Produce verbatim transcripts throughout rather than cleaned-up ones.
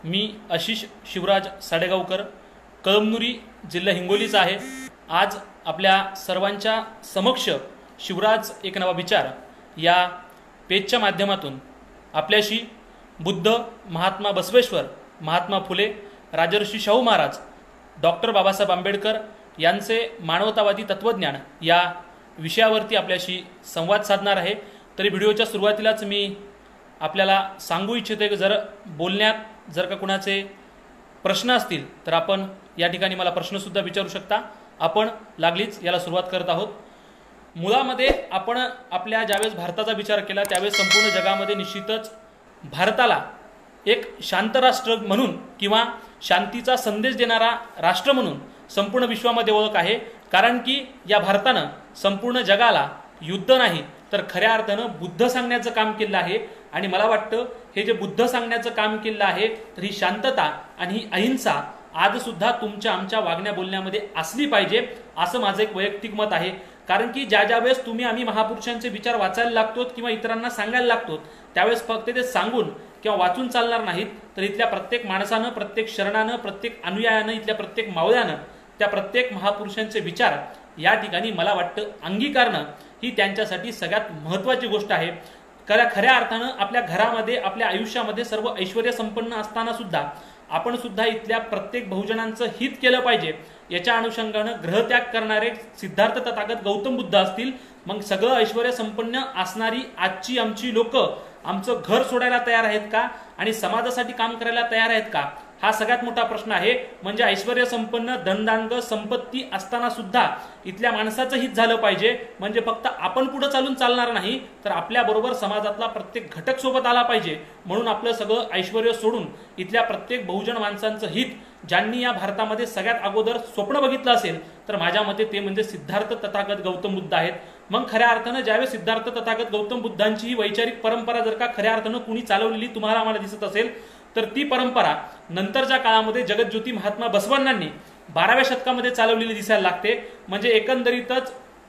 मी आशिष शिवराज साडेगावकर, कळमनुरी, जिल्हा हिंगोलीचा आहे। आज आपल्या सर्वांच्या समक्ष शिवराज एक नवा विचार या पेजच्या माध्यमातून आपल्याशी बुद्ध, महात्मा बसवेश्वर, महात्मा फुले, राजर्षी शाहू महाराज, डॉक्टर बाबासाहेब आंबेडकर यांचे मानवतावादी तत्वज्ञान या विषयावरती आपल्याशी संवाद साधणार आहे। तरी व्हिडिओच्या सुरुवातीलाच मी आपल्याला सांगू इच्छिते की जर बोलण्यात जर का कुणाचे प्रश्न असतील तर आपण या ठिकाणी मला प्रश्नसुद्धा विचारू शकता। आपण लागलीच याला सुरुवात करत आहोत। मुळामध्ये आपण आपल्या ज्यावेळेस भारताचा विचार केला त्यावेळेस संपूर्ण जगामध्ये निश्चितच भारताला एक शांत राष्ट्र म्हणून किंवा शांतीचा संदेश देणारा राष्ट्र म्हणून संपूर्ण विश्वामध्ये ओळख आहे। कारण की या भारतानं संपूर्ण जगाला युद्ध नाही तर खऱ्या अर्थानं बुद्ध सांगण्याचं काम केलं आहे। आणि मला वाटतं हे जे बुद्ध सांगण्याचं काम केलं आहे तर ही शांतता आणि ही अहिंसा आज सुद्धा तुमच्या आमच्या वागण्या बोलण्यामध्ये असली पाहिजे असं माझं एक वैयक्तिक मत आहे। कारण की ज्या ज्या वेळेस तुम्ही आम्ही महापुरुषांचे विचार वाचायला लागतो किंवा इतरांना सांगायला लागतो त्यावेळेस फक्त ते सांगून किंवा वाचून चालणार नाहीत, तर इथल्या प्रत्येक माणसानं, प्रत्येक शरणानं, प्रत्येक अनुयायानं, इथल्या प्रत्येक मावळ्यानं त्या प्रत्येक महापुरुषांचे विचार या ठिकाणी मला वाटतं अंगीकारणं ही त्यांच्यासाठी सगळ्यात महत्त्वाची गोष्ट आहे। खऱ्या खऱ्या अर्थानं आपल्या घरामध्ये, आपल्या आयुष्यामध्ये सर्व ऐश्वर्य संपन्न असताना सुद्धा आपण सुद्धा इथल्या प्रत्येक बहुजनांचं हित केलं पाहिजे याच्या अनुषंगानं ग्रहत्याग करणारे सिद्धार्थ तथागत गौतम बुद्ध असतील, मग सगळं ऐश्वर्य संपन्न असणारी आजची आमची लोक आमचं घर सोडायला तयार आहेत का आणि समाजासाठी काम करायला तयार आहेत का, हा सगळ्यात मोठा प्रश्न आहे। म्हणजे ऐश्वर्य संपन्न धनदांग संपत्ती असताना सुद्धा इथल्या माणसाचं हित झालं पाहिजे। म्हणजे फक्त आपण पुढे चालून चालणार नाही तर आपल्या बरोबर समाजातला प्रत्येक घटक सोबत आला पाहिजे। म्हणून आपलं सगळं ऐश्वर्य सोडून इथल्या प्रत्येक बहुजन माणसांचं हित ज्यांनी या भारतामध्ये सगळ्यात अगोदर स्वप्न बघितलं असेल तर माझ्या मते ते म्हणजे सिद्धार्थ तथागत गौतम बुद्ध आहेत। मग खऱ्या अर्थानं ज्यावेळेस सिद्धार्थ तथागत गौतम बुद्धांची ही वैचारिक परंपरा जर का खऱ्या अर्थानं कुणी चालवलेली तुम्हाला आम्हाला दिसत असेल तर ती परंपरा नंतरच्या काळामध्ये जगज्योती महात्मा बसवण्णांनी बाराव्या शतकामध्ये चालवलेली दिसायला लागते। म्हणजे एकंदरीतच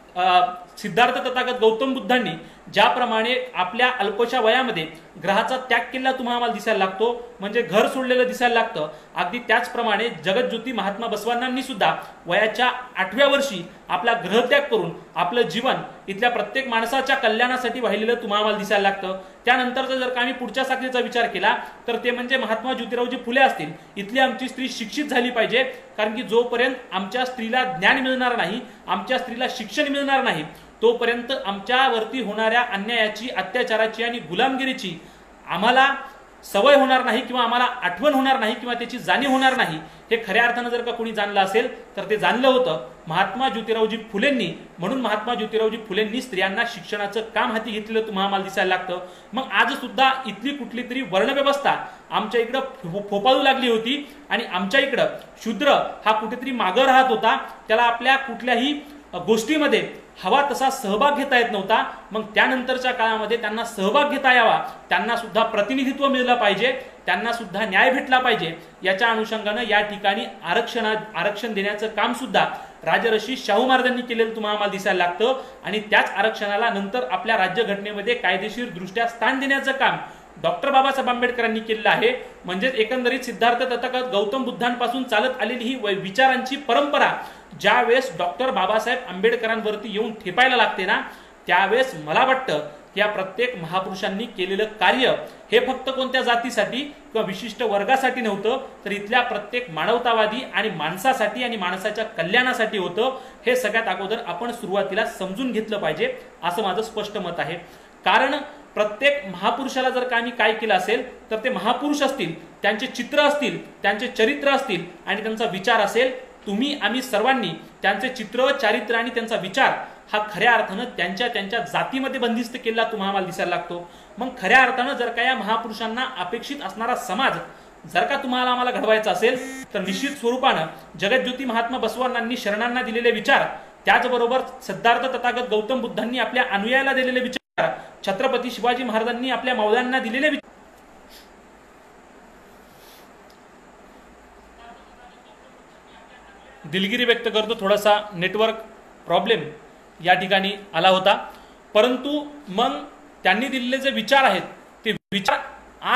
सिद्धार्थ तथागत गौतम बुद्धांनी ज्याप्रमाणे आपल्या अल्पशा वयामध्ये ग्रहाचा त्याग केला तुम्हाला आम्हाला दिसायला लागतो, म्हणजे घर सोडलेलं दिसायला लागतं, अगदी त्याचप्रमाणे जगज्योती महात्मा बसवण्णांनी सुद्धा वयाच्या आठव्या वर्षी आपला ग्रहत्याग करून आपलं जीवन इथल्या प्रत्येक माणसाच्या कल्याणासाठी वाहिलेलं तुम्हाला आम्हाला दिसायला लागतं। त्यानंतरचा जर का आम्ही पुढच्या साखळीचा विचार केला तर ते म्हणजे महात्मा ज्योतिरावजी फुले असतील। इथली आमची स्त्री शिक्षित झाली पाहिजे, कारण की जोपर्यंत आमच्या स्त्रीला ज्ञान मिळणार नाही, आमच्या स्त्रीला शिक्षण मिळणार नाही, तोपर्यंत आमच्यावरती होणाऱ्या अन्यायाची, अत्याचाराची आणि गुलामगिरीची आम्हाला सवय होणार नाही किंवा आम्हाला आठवण होणार नाही किंवा त्याची जाणीव होणार नाही। हे खऱ्या अर्थानं जर का कोणी जाणलं असेल तर ते जाणलं होतं महात्मा ज्योतिरावजी फुलेंनी। म्हणून महात्मा ज्योतिरावजी फुलेंनी स्त्रियांना शिक्षणाचं काम हाती घेतलेलं तुम्हाला आम्हाला दिसायला लागतं। मग आज सुद्धा इथली कुठली तरी वर्णव्यवस्था आमच्या इकडं फोपाळू लागली होती आणि आमच्या इकडं शूद्र हा कुठेतरी मागं राहत होता, त्याला आपल्या कुठल्याही गोष्टीमध्ये हवा तसा सहभाग घेता येत नव्हता। मग त्यानंतरच्या काळामध्ये त्यांना सहभाग घेता यावा, त्यांना सुद्धा प्रतिनिधित्व मिळलं पाहिजे, त्यांना सुद्धा न्याय भेटला पाहिजे, याच्या अनुषंगानं या ठिकाणी आरक्षण आरक्षण देण्याचं काम सुद्धा राजर्षी शाहू महाराजांनी केलेलं तुम्हाला आम्हाला दिसायला लागतं। आणि त्याच आरक्षणाला नंतर आपल्या राज्यघटनेमध्ये कायदेशीर दृष्ट्या स्थान देण्याचं काम डॉक्टर बाबासाहेब आंबेडकरांनी केलेलं आहे। म्हणजे एकंदरीत सिद्धार्थ तथागत गौतम बुद्धांपासून चालत आलेली ही विचारांची परंपरा ज्या वेळेस डॉक्टर बाबासाहेब आंबेडकरांवरती येऊन ठेपायला लागते ना, त्यावेळेस मला वाटतं या प्रत्येक महापुरुषांनी केलेलं कार्य हे फक्त कोणत्या जातीसाठी किंवा विशिष्ट वर्गासाठी नव्हतं, तर इथल्या प्रत्येक मानवतावादी आणि माणसासाठी आणि माणसाच्या कल्याणासाठी होतं। हे सगळ्यात अगोदर आपण सुरुवातीला समजून घेतलं पाहिजे असं माझं स्पष्ट मत आहे। कारण प्रत्येक महापुरुषाला जर का आम्ही काय केलं असेल तर ते महापुरुष असतील, त्यांचे चित्र असतील, त्यांचे चरित्र असतील आणि त्यांचा विचार असेल, तुम्ही आम्ही सर्वांनी त्यांचे चित्र, चारित्र आणि त्यांचा विचार हा खऱ्या अर्थानं त्यांच्या त्यांच्या जातीमध्ये बंदिस्त केला तुम्हाला आम्हाला दिसायला लागतो। मग खऱ्या अर्थानं जर का या महापुरुषांना अपेक्षित असणारा समाज जर का तुम्हाला आम्हाला घडवायचा असेल तर निश्चित स्वरूपानं जगज्योती महात्मा बसवण्णांनी शरणांना दिलेले विचार, त्याचबरोबर सिद्धार्थ तथागत गौतम बुद्धांनी आपल्या अनुयायाला दिलेले विचार, छत्रपती शिवाजी महाराजांनी आपल्या मावळ्यांना दिलेले विचार, दिलगिरी व्यक्त करतो, थोडासा नेटवर्क प्रॉब्लेम या ठिकाणी आला होता। परंतु मग त्यांनी दिलेले जे विचार आहेत ते विचार आज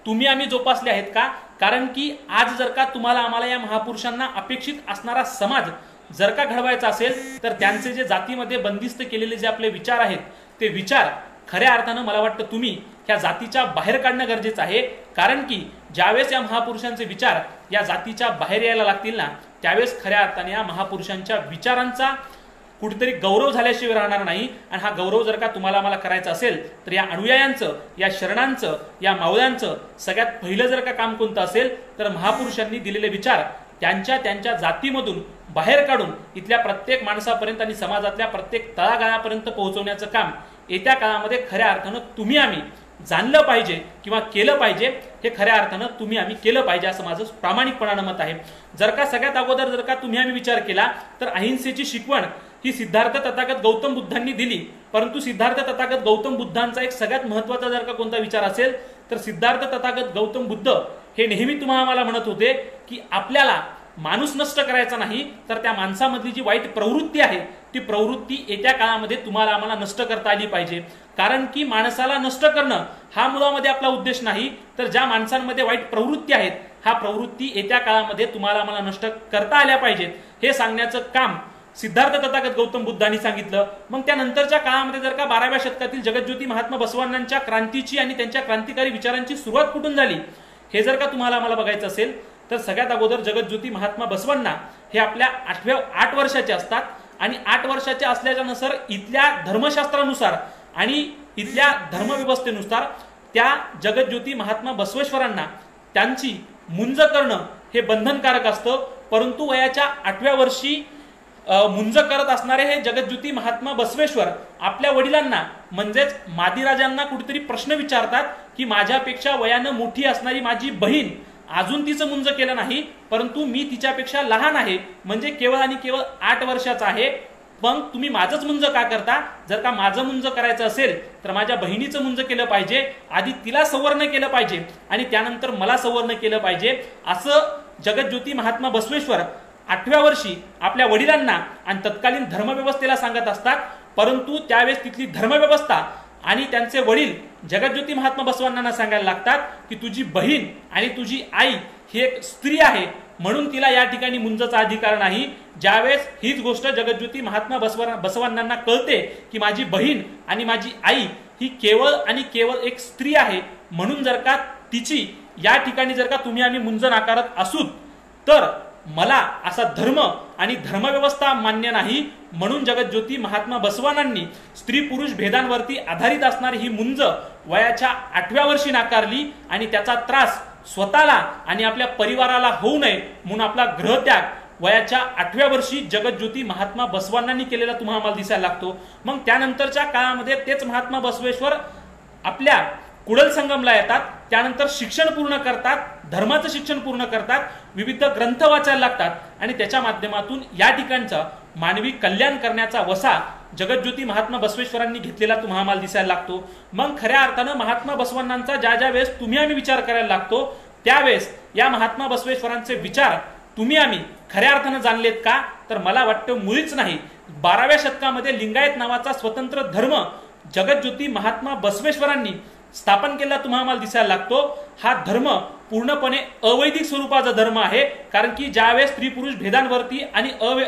तुम्ही आम्ही जोपासले आहेत का? कारण की आज जर का तुम्हाला आम्हाला या महापुरुषांना अपेक्षित असणारा समाज जर का घडवायचा असेल तर त्यांचे जे जातीमध्ये बंदिस्त केलेले जे आपले विचार आहेत ते विचार खऱ्या अर्थानं मला वाटतं तुम्ही ह्या जातीच्या बाहेर काढणं गरजेचं आहे. कारण की ज्यावेळेस या महापुरुषांचे विचार या जातीच्या बाहेर यायला लागतील ना, त्यावेळेस खऱ्या अर्थाने या महापुरुषांच्या विचारांचा कुठेतरी गौरव झाल्याशिवाय राहणार नाही. आणि हा गौरव जर का तुम्हाला आम्हाला करायचा असेल तर या अनुयायांचं, या शरणांचं, या मावळ्यांचं सगळ्यात पहिलं जर का काम कोणतं असेल तर महापुरुषांनी दिलेले विचार त्यांच्या त्यांच्या जातीमधून बाहेर काढून इथल्या प्रत्येक माणसापर्यंत आणि समाजातल्या प्रत्येक तळागाळापर्यंत पोहोचवण्याचं काम येत्या काळामध्ये खऱ्या अर्थानं तुम्ही आम्ही जाणलं पाहिजे किंवा केलं पाहिजे. हे खऱ्या अर्थानं तुम्ही आम्ही केलं पाहिजे असं माझं प्रामाणिकपणानं मत आहे. जर का सगळ्यात अगोदर जर का तुम्ही आम्ही विचार केला तर अहिंसेची शिकवण ही सिद्धार्थ तथागत गौतम बुद्धांनी दिली. परंतु सिद्धार्थ तथागत गौतम बुद्धांचा एक सगळ्यात महत्वाचा जर का कोणता विचार असेल तर सिद्धार्थ तथागत गौतम बुद्ध हे नेहमी तुम्हाला आम्हाला म्हणत होते की आपल्याला माणूस नष्ट करायचा नाही तर त्या माणसामधली जी वाईट प्रवृत्ती आहे ती प्रवृत्ती येत्या काळामध्ये तुम्हाला आम्हाला नष्ट करता आली पाहिजे. कारण की माणसाला नष्ट करणं हा मुळामध्ये आपला उद्देश नाही, तर ज्या माणसांमध्ये वाईट प्रवृत्ती आहेत हा प्रवृत्ती येत्या काळामध्ये तुम्हाला आम्हाला नष्ट करता आल्या पाहिजेत हे सांगण्याचं काम सिद्धार्थ तथागत गौतम बुद्धांनी सांगितलं. मग त्यानंतरच्या काळामध्ये जर का बाराव्या शतकातील जगज्योती महात्मा बसवांनांच्या क्रांतीची आणि त्यांच्या क्रांतिकारी विचारांची सुरुवात कुठून झाली हे जर का तुम्हाला आम्हाला बघायचं असेल तर सगळ्यात अगोदर जगज्योती महात्मा बसवांना हे आपल्या आठव्या आठ वर्षाचे असतात आणि आठ वर्षाचे असल्याच्या नंतर इथल्या धर्मशास्त्रानुसार आणि इथल्या धर्मव्यवस्थेनुसार त्या जगज्योती महात्मा बसवेश्वरांना त्यांची मुंज करणं हे बंधनकारक असतं. परंतु वयाच्या आठव्या वर्षी मुंज करत असणारे हे जगज्योती महात्मा बसवेश्वर आपल्या वडिलांना म्हणजेच मादीराजांना कुठेतरी प्रश्न विचारतात की माझ्यापेक्षा वयानं मोठी असणारी माझी बहीण अजून तिचं मुंज केलं नाही, परंतु मी तिच्यापेक्षा लहान आहे म्हणजे केवळ आणि केवळ आठ वर्षाचा आहे, मग तुम्ही माझंच मुंज का करता? जर का माझं मुंज करायचं असेल तर माझ्या बहिणीचं मुंज केलं पाहिजे, आधी तिला संवर्ण केलं पाहिजे आणि त्यानंतर मला संवर्ण केलं पाहिजे. असं जगज्योती महात्मा बसवेश्वर आठव्या वर्षी आपल्या वडिलांना आणि तत्कालीन धर्मव्यवस्थेला सांगत असतात. परंतु त्यावेळेस तिथली धर्मव्यवस्था आणि त्यांचे वडील जगज्योती महात्मा बसवांना सांगायला लागतात की तुझी बहीण आणि तुझी आई ही एक स्त्री आहे म्हणून तिला या ठिकाणी मुंजचा अधिकार नाही. ज्यावेळेस हीच गोष्ट जगज्योती महात्मा बसवांना कळते की माझी बहीण आणि माझी आई ही केवळ आणि केवळ एक स्त्री आहे म्हणून जर का तिची या ठिकाणी जर का तुम्ही आम्ही मुंज नाकारत असू तर मला असा धर्म आणि धर्मव्यवस्था मान्य नाही. म्हणून जगज्योती महात्मा बसवांनी स्त्री पुरुष भेदांवरती आधारित असणारी ही मुंज वयाच्या आठव्या वर्षी नाकारली आणि त्याचा त्रास स्वतःला आणि आपल्या परिवाराला होऊ नये म्हणून आपला ग्रहत्याग वयाच्या आठव्या वर्षी जगज्योती महात्मा बसवांनी केलेला तुम्हाला आम्हाला दिसायला लागतो. मग त्यानंतरच्या काळामध्ये तेच महात्मा बसवेश्वर आपल्या कुडल संगमला येतात, त्यानंतर शिक्षण पूर्ण करतात, धर्माचं शिक्षण पूर्ण करतात, विविध ग्रंथ वाचायला लागतात आणि त्याच्या माध्यमातून या ठिकाणचा मानवी कल्याण करण्याचा वसा जगज्योती महात्मा बसवेश्वरांनी घेतलेला तुम्हाला आम्हाला दिसायला लागतो. मग खऱ्या अर्थानं महात्मा बसवांनांचा ज्या ज्या वेळेस तुम्ही आम्ही विचार करायला लागतो त्यावेळेस या महात्मा बसवेश्वरांचे विचार तुम्ही आम्ही खऱ्या अर्थानं जाणलेत का? तर मला वाटतं मुळीच नाही. बाराव्या शतकामध्ये लिंगायत नावाचा स्वतंत्र धर्म जगज्योती महात्मा बसवेश्वरांनी स्थापन केला तुम्हाला आम्हाला दिसायला लागतो. हा धर्म पूर्णपणे अवैदिक स्वरूपाचा धर्म आहे. कारण की ज्यावेळेस स्त्री पुरुष भेदांवरती आणि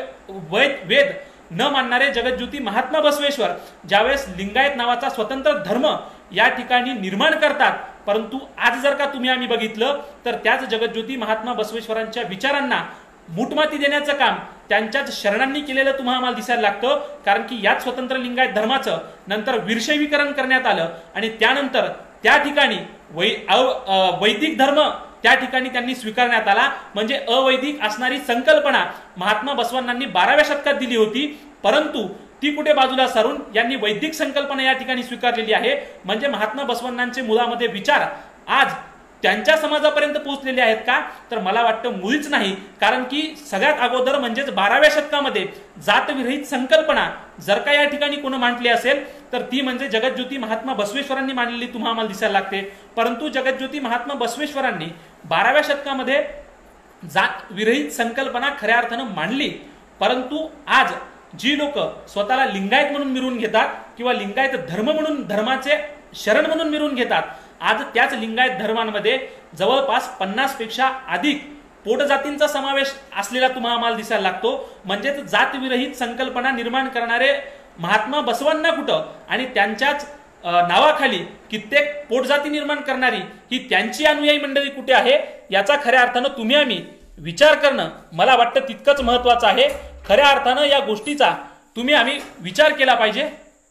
अवैध वेद न मानणारे जगज्योती महात्मा बसवेश्वर ज्यावेळेस लिंगायत नावाचा स्वतंत्र धर्म या ठिकाणी निर्माण करतात, परंतु आज जर का तुम्ही आम्ही बघितलं तर त्याच जगज्योती महात्मा बसवेश्वरांच्या विचारांना मुठमाती देण्याचं काम त्यांच्याच शरणांनी केलेलं तुम्हाला आम्हाला दिसायला लागतं. कारण की याच स्वतंत्र लिंगायत धर्माचं नंतर वीरशैवीकरण करण्यात आलं आणि त्यानंतर त्या ठिकाणी वै वैदिक धर्म त्या ठिकाणी त्यांनी स्वीकारण्यात आला. म्हणजे अवैदिक असणारी संकल्पना महात्मा बसवांनी बाराव्या शतकात दिली होती, परंतु ती कुठे बाजूला सारून यांनी वैदिक संकल्पना या ठिकाणी स्वीकारलेली आहे. म्हणजे महात्मा बसवांचे मुळामध्ये विचार आज त्यांच्या समाजापर्यंत पोहोचलेले आहेत का? तर मला वाटतं मुळीच नाही. कारण की सगळ्यात अगोदर म्हणजेच बाराव्या शतकामध्ये जातविरहित संकल्पना जर का या ठिकाणी कोण मांडली असेल तर ती म्हणजे जगज्योती महात्मा बसवेश्वरांनी मांडलेली तुम्हाला आम्हाला दिसायला लागते. परंतु जगज्योती महात्मा बसवेश्वरांनी बाराव्या शतकामध्ये जात विरहित संकल्पना खऱ्या अर्थानं मांडली. परंतु आज जी लोक स्वतःला लिंगायत म्हणून मिरवून घेतात किंवा लिंगायत धर्म म्हणून धर्माचे शरण म्हणून मिरवून घेतात आज त्याच लिंगायत धर्मांमध्ये जवळपास पन्नास पेक्षा अधिक पोटजातींचा समावेश असलेला तुम्हाला आम्हाला दिसायला लागतो. म्हणजेच जातविरहित संकल्पना निर्माण करणारे महात्मा बसवांना कुठं आणि त्यांच्याच नावाखाली कित्येक पोटजाती निर्माण करणारी ही त्यांची अनुयायी मंडळी कुठे आहे, याचा खऱ्या अर्थानं तुम्ही आम्ही विचार करणं मला वाटतं तितकंच महत्वाचं आहे. खऱ्या अर्थानं या गोष्टीचा तुम्ही आम्ही विचार केला पाहिजे.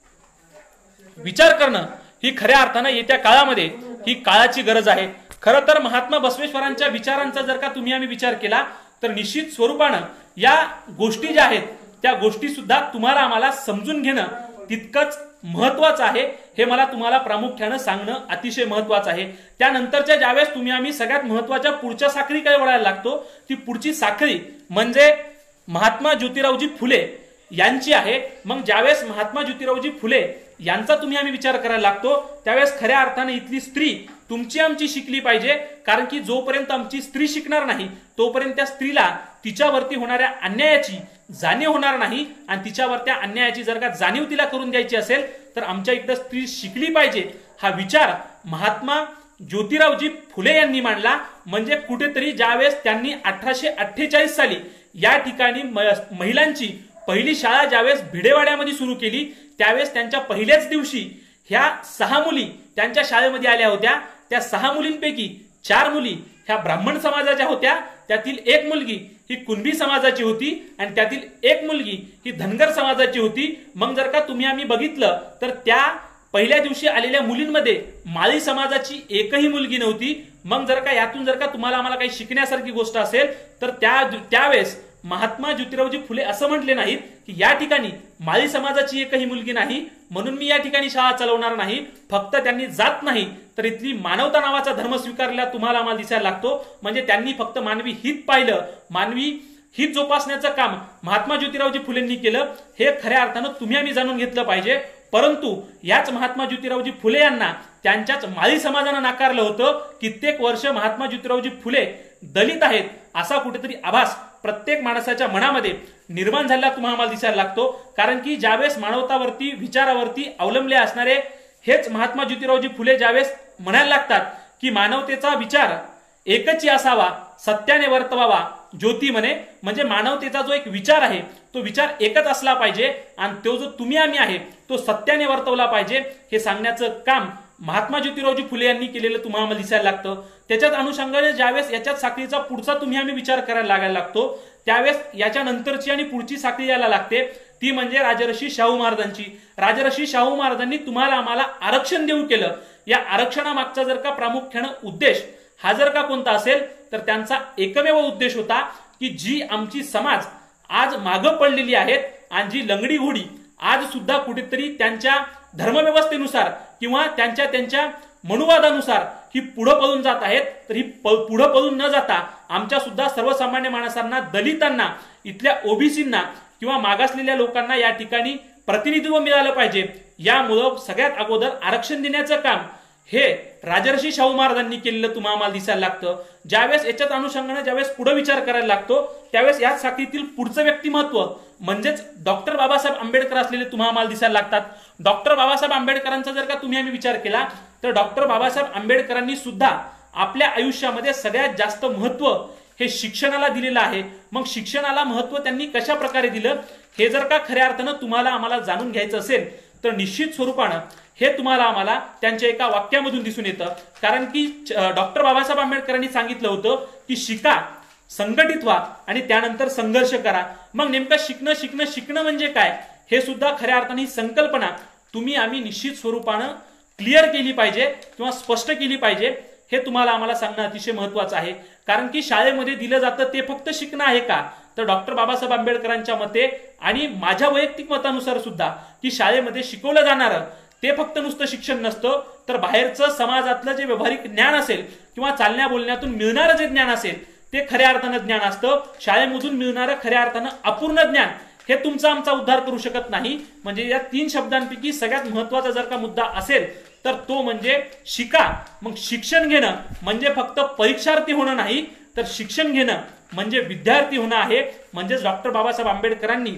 विचार करणं ही खऱ्या अर्थानं येत्या काळामध्ये ही काळाची गरज आहे. खरं तर महात्मा बसवेश्वरांच्या विचारांचा जर का तुम्ही आम्ही विचार केला तर निश्चित स्वरूपानं या गोष्टी ज्या आहेत त्या गोष्टी सुद्धा तुम्हाला आम्हाला समजून घेणं तितकंच महत्वाचं आहे. हे मला तुम्हाला प्रामुख्यानं सांगणं अतिशय महत्वाचं आहे. त्यानंतरच्या ज्यावेळेस तुम्ही आम्ही सगळ्यात महत्वाच्या पुढच्या साखळीकडे वळायला लागतो, ती पुढची साखळी म्हणजे महात्मा ज्योतिरावजी फुले यांची आहे. मग ज्यावेळेस महात्मा ज्योतिरावजी फुले यांचा तुम्ही आम्ही विचार करायला लागतो त्यावेळेस खऱ्या अर्थाने इथली स्त्री तुमची आमची शिकली पाहिजे. कारण की जोपर्यंत आमची स्त्री शिकणार नाही तोपर्यंत त्या स्त्रीला तिच्यावरती होणाऱ्या अन्यायाची जाणीव होणार नाही. आणि तिच्यावर त्या अन्यायाची जर का जाणीव तिला करून द्यायची असेल तर आमच्या इकडे स्त्री शिकली पाहिजे हा विचार महात्मा ज्योतिरावजी फुले यांनी मांडला. म्हणजे कुठेतरी ज्यावेळेस त्यांनी अठराशे अठ्ठेचाळीस साली या ठिकाणी महिलांची पहिली शाळा ज्यावेळेस भिडेवाड्यामध्ये सुरू केली त्यावेळेस त्यांच्या पहिल्याच दिवशी ह्या सहा मुली त्यांच्या शाळेमध्ये आल्या होत्या. त्या सहा मुलींपैकी चार मुली ह्या ब्राह्मण समाजाच्या होत्या, त्यातील एक मुलगी ही कुणबी समाजाची होती आणि त्यातील एक मुलगी ही धनगर समाजाची होती. मग जर का तुम्ही आम्ही बघितलं तर त्या पहिल्या दिवशी आलेल्या मुलींमध्ये माळी समाजाची एकही मुलगी नव्हती. मग जर का यातून जर का तुम्हाला आम्हाला काही शिकण्यासारखी गोष्ट असेल तर त्या त्यावेळेस महात्मा ज्योतिरावजी फुले असं म्हटले नाहीत की या ठिकाणी माळी समाजाची एकही मुलगी नाही म्हणून मी या ठिकाणी शाळा चालवणार नाही. फक्त त्यांनी जात नाही तर इथली मानवता नावाचा धर्म स्वीकारला तुम्हाला आम्हाला दिसायला लागतो. म्हणजे त्यांनी फक्त मानवी हित पाहिलं, मानवी हित जोपासण्याचं काम महात्मा ज्योतिरावजी फुलेंनी केलं. हे खऱ्या अर्थानं तुम्ही आम्ही जाणून घेतलं पाहिजे. परंतु याच महात्मा ज्योतिरावजी फुले यांना त्यांच्याच माळी समाजानं नाकारलं होतं. कित्येक वर्ष महात्मा ज्योतिरावजी फुले दलित आहेत असा कुठेतरी आभास प्रत्येक माणसाच्या मनामध्ये निर्माण झालेला तुम्हाला आम्हाला दिसायला लागतो. कारण की ज्यावेळेस मानवतावरती विचारावरती अवलंबले असणारे हेच महात्मा ज्योतिरावजी फुले ज्यावेळेस म्हणायला लागतात की मानवतेचा विचार एकच असावा, सत्याने वर्तवावा ज्योती म्हणे. म्हणजे मानवतेचा जो एक विचार आहे तो विचार एकच असला पाहिजे आणि तो जो तुम्ही आम्ही आहे तो सत्याने वर्तवला पाहिजे हे सांगण्याचं काम महात्मा ज्योतिरावजी फुले यांनी केलेलं तुम्हाला आम्हाला दिसायला लागतं. त्याच्याच अनुषंगाने ज्यावेळेस याच्यात साखळीचा पुढचा तुम्ही आम्ही विचार करायला लागायला लागतो त्यावेळेस याच्या नंतरची आणि पुढची साखळी यायला लागते ती म्हणजे राजर्षी शाहू महाराजांची. राजर्षी शाहू महाराजांनी तुम्हाला आम्हाला आरक्षण देऊ केलं. या आरक्षणामागचा जर का प्रामुख्यानं उद्देश हा जर का कोणता असेल तर त्यांचा एकमेव उद्देश होता की जी आमची समाज आज मागं पडलेली आहेत आणि जी लंगडी घोडी आज सुद्धा कुठेतरी त्यांच्या धर्मव्यवस्थेनुसार किंवा त्यांच्या त्यांच्या मनुवादानुसार ही पुढे पळून जात आहेत तर ही पुढे पळून न जाता आमच्या सुद्धा सर्वसामान्य माणसांना, दलितांना, इथल्या ओबीसींना किंवा मागासलेल्या लोकांना या ठिकाणी प्रतिनिधित्व मिळालं पाहिजे. यामुळं सगळ्यात अगोदर आरक्षण देण्याचं काम हे राजर्षी शाहू महाराजांनी केलेलं तुम्हाला आम्हाला दिसायला लागतं. ज्यावेळेस याच्यात अनुषंगाने ज्यावेळेस पुढे विचार करायला लागतो त्यावेळेस या साखळीतील पुढचं व्यक्तिमत्व म्हणजेच डॉक्टर बाबासाहेब आंबेडकर असलेले तुम्हाला आम्हाला दिसायला लागतात. डॉक्टर बाबासाहेब आंबेडकरांचा जर का तुम्ही आम्ही विचार केला तर डॉक्टर बाबासाहेब आंबेडकरांनी सुद्धा आपल्या आयुष्यामध्ये सगळ्यात जास्त महत्व हे शिक्षणाला दिलेलं आहे. मग शिक्षणाला महत्व त्यांनी कशा प्रकारे दिलं हे जर का खऱ्या अर्थानं तुम्हाला आम्हाला जाणून घ्यायचं असेल तर निश्चित स्वरूपानं हे तुम्हाला आम्हाला त्यांच्या एका वाक्यामधून दिसून येतं. कारण की डॉक्टर बाबासाहेब आंबेडकरांनी सांगितलं होतं की शिका, संघटित व्हा आणि त्यानंतर संघर्ष करा. मग नेमकं शिकणं शिकणं शिकणं म्हणजे काय हे सुद्धा खऱ्या अर्थाने ही संकल्पना तुम्ही आम्ही निश्चित स्वरूपानं क्लिअर केली पाहिजे किंवा स्पष्ट केली पाहिजे. हे तुम्हाला आम्हाला सांगणं अतिशय महत्वाचं आहे. कारण की शाळेमध्ये दिलं जातं ते फक्त शिकणं आहे का तर डॉक्टर बाबासाहेब आंबेडकरांच्या मते आणि माझ्या वैयक्तिक मतानुसार सुद्धा की शाळेमध्ये शिकवलं जाणारं ते फक्त नुसतं शिक्षण नसतं तर बाहेरचं समाजातलं जे व्यावहारिक ज्ञान असेल किंवा चालण्या बोलण्यातून मिळणारं जे ज्ञान असेल ते खऱ्या अर्थानं ज्ञान असतं. शाळेमधून मिळणारं खऱ्या अर्थानं अपूर्ण ज्ञान हे तुमचा आमचा उद्धार करू शकत नाही. म्हणजे या तीन शब्दांपैकी सगळ्यात महत्वाचा जर का मुद्दा असेल तर तो म्हणजे शिका. मग शिक्षण घेणं म्हणजे फक्त परीक्षार्थी होणं नाही तर शिक्षण घेणं म्हणजे विद्यार्थी होणं आहे. म्हणजेच डॉक्टर बाबासाहेब आंबेडकरांनी